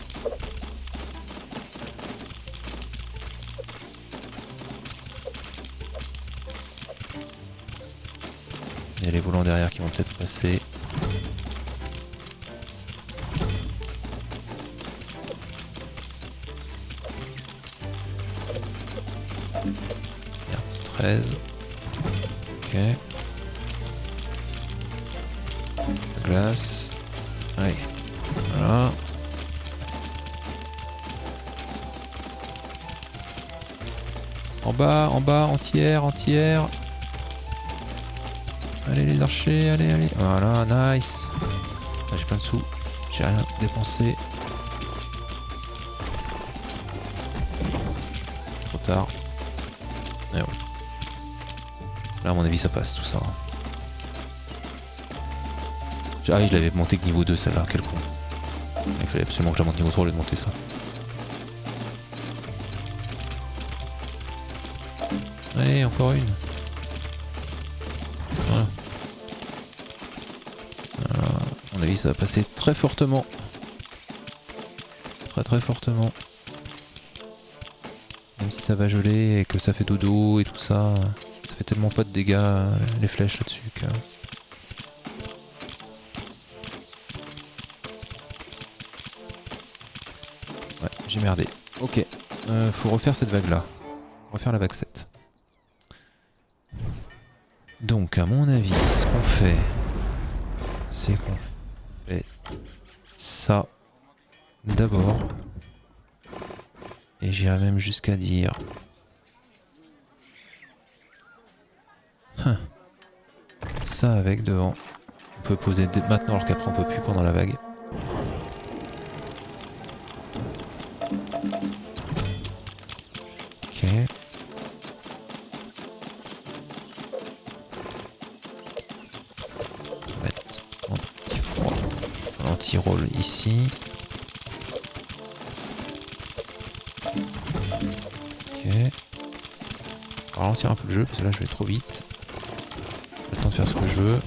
Il y a les volants derrière qui vont peut-être passer. treize. Ok. Glace. Allez. Voilà. En bas, en bas, entière, entière. Allez les archers, allez, allez. Voilà, nice. Ah, j'ai plein de sous. J'ai rien dépensé. Trop tard. Et ouais. Là à mon avis ça passe tout ça. Ah oui, je l'avais monté que niveau deux celle-là, quel con. Il fallait absolument que je la monte niveau trois au lieu de monter ça. Allez, encore une. Voilà. avis ça va passer très fortement. Très très fortement. Même si ça va geler et que ça fait dodo et tout ça, ça fait tellement pas de dégâts les flèches là-dessus que... Ouais, j'ai merdé. Ok, euh, faut refaire cette vague là. Refaire la vague sept. Donc à mon avis, ce qu'on fait, c'est qu'on fait ça d'abord. Et j'irais même jusqu'à dire... Hein. Ça avec devant. On peut poser dès maintenant alors qu'après on peut plus pendant la vague. Ok. On va mettre un petit froid. L'anti-roll ici. Ok. On va ralentir un peu le jeu parce que là je vais trop vite. J'ai le temps de faire ce que je veux.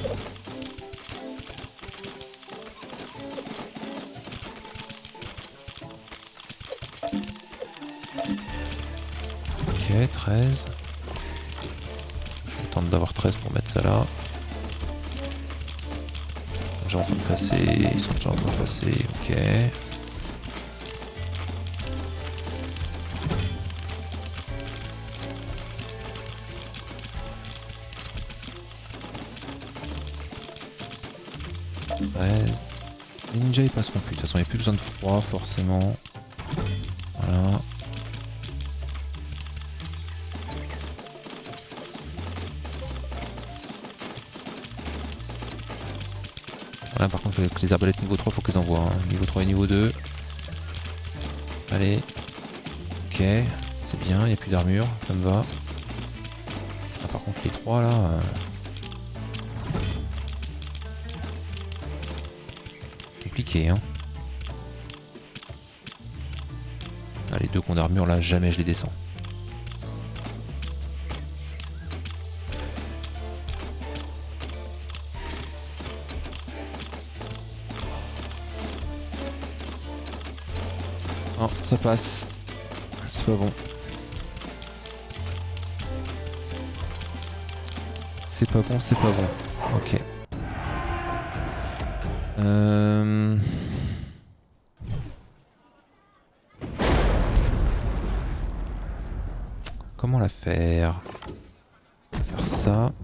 Ok, treize. Je vais attendre d'avoir treize pour mettre ça là. Ils sont déjà en train de passer. Ils sont déjà en train de passer. Ok. treize. Les ninjas ils passeront plus. De toute façon, il n'y a plus besoin de froid forcément. Voilà. Voilà, par contre, avec les arbalètes niveau trois, faut qu'ils envoient. Hein. Niveau trois et niveau deux. Allez. Ok. C'est bien, il n'y a plus d'armure. Ça me va. Ah, par contre, les trois là. Euh... compliqué, hein. Ah, les deux qui ont d'armure là, jamais je les descends. Non, ça passe. C'est pas bon. C'est pas bon, c'est pas bon. Ok. Euh... Comment la faire? On va faire ça.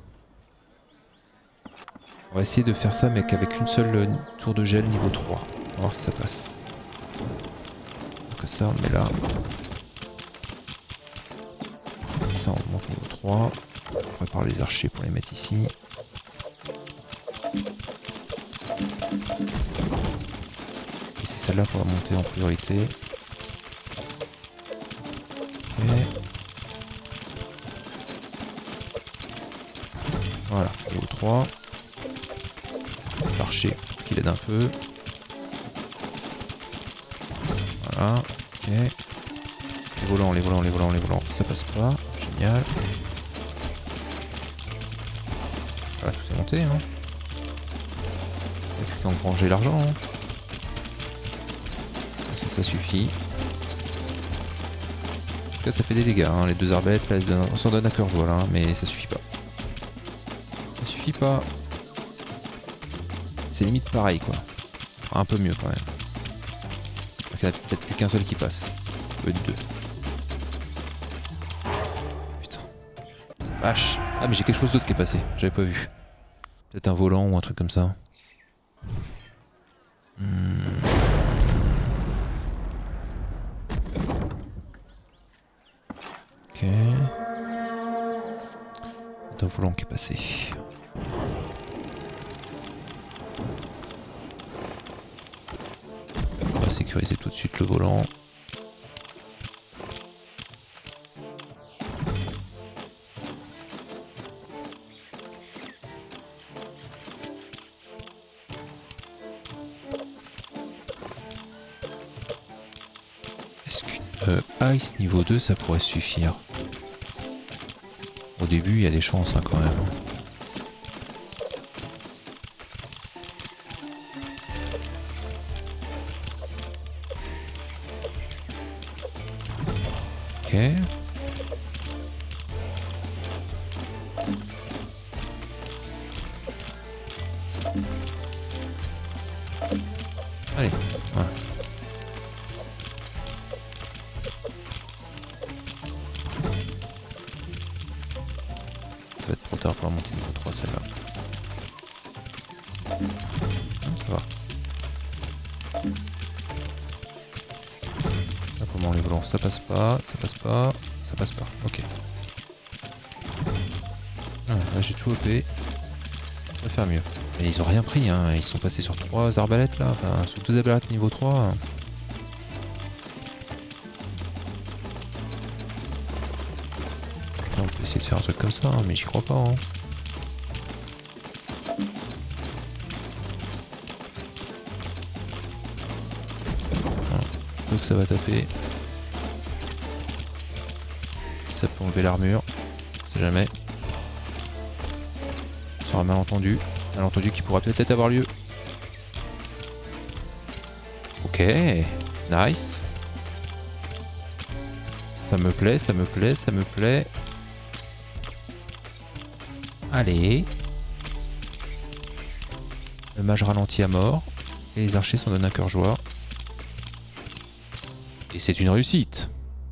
On va essayer de faire ça mais qu'avec une seule tour de gel niveau trois. On va voir si ça passe. Donc ça on met là. Ça on monte niveau trois. On prépare les archers pour les mettre ici. Et c'est celle-là qu'on va monter en priorité. Ok. Voilà, niveau trois. L'archer qui l'aide un peu. Voilà, ok. Les volants, les volants, les volants, les volants, ça passe pas. Génial. Voilà, tout est monté. Hein. Il n'y a plus qu'à engranger l'argent. Hein. Ça, ça suffit. En tout cas, ça fait des dégâts. Hein. Les deux arbalètes, là, on s'en donne à cœur joie, là, hein, mais ça suffit pas. Ça suffit pas. C'est limite pareil, quoi. Un peu mieux, quand même. Donc, il n'y a peut-être plus qu'un seul qui passe. Au lieu de deux. Putain. Vache. Ah, mais j'ai quelque chose d'autre qui est passé. J'avais pas vu. Peut-être un volant ou un truc comme ça. Hmm. Ok. Un volant qui est passé. On va sécuriser tout de suite le volant. Est-ce qu'une euh, ice niveau deux ça pourrait suffire? Au début il y a des chances hein, quand même. Ok. Allez, voilà. Ça va être trop tard pour la montée niveau trois celle-là. Ça va. Là, comment les volants, ça passe pas, ça passe pas, ça passe pas. Ok. Ah, là j'ai tout O P. On va faire mieux. Et ils ont rien pris, hein. Ils sont passés sur trois arbalètes là, enfin sur deux arbalètes niveau trois. Là, on peut essayer de faire un truc comme ça, hein, mais j'y crois pas. Hein. Donc ça va taper. Ça peut enlever l'armure, on sait jamais. Ça sera un malentendu. Malentendu qui pourra peut-être avoir lieu. Ok, nice. Ça me plaît, ça me plaît, ça me plaît. Allez. Le mage ralentit à mort. Et les archers s'en donnent un cœur joie. Et c'est une réussite.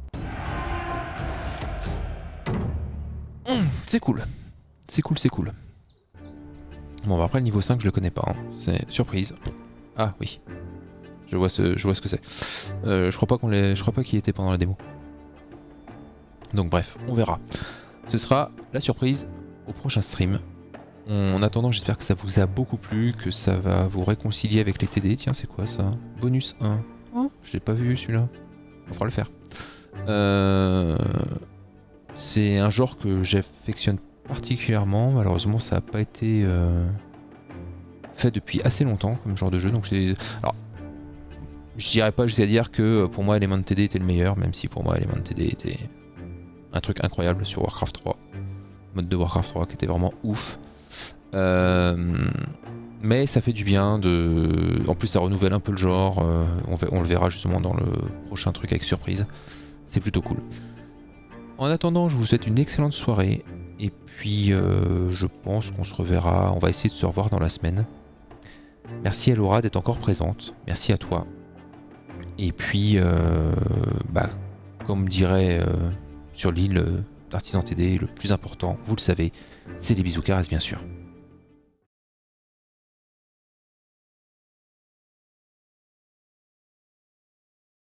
Mmh, c'est cool. C'est cool, c'est cool. Bon, bah après le niveau cinq, je le connais pas. Hein. C'est surprise. Ah oui. Je vois ce, je vois ce que c'est. Euh, je crois pas qu'on l'ait, je crois pas qu'il était pendant la démo. Donc bref, on verra. Ce sera la surprise au prochain stream. En attendant, j'espère que ça vous a beaucoup plu, que ça va vous réconcilier avec les T D. Tiens, c'est quoi ça? Bonus un. Oh, je l'ai pas vu celui-là. On fera le faire. Euh... C'est un genre que j'affectionne particulièrement. Malheureusement, ça n'a pas été euh... fait depuis assez longtemps comme genre de jeu. Donc c'est. Alors, je dirais pas jusqu'à dire que pour moi, Element T D était le meilleur, même si pour moi, Element T D était un truc incroyable sur Warcraft trois. Mode de Warcraft trois qui était vraiment ouf. Euh... Mais ça fait du bien de. En plus, ça renouvelle un peu le genre. Euh, on, va, on le verra justement dans le prochain truc avec surprise. C'est plutôt cool. En attendant, je vous souhaite une excellente soirée. Et puis, euh, je pense qu'on se reverra. On va essayer de se revoir dans la semaine. Merci à Laura d'être encore présente. Merci à toi. Et puis, euh, bah, comme dirait euh, sur l'île d'Artisan T D, le plus important, vous le savez, c'est les bisous caresse bien sûr.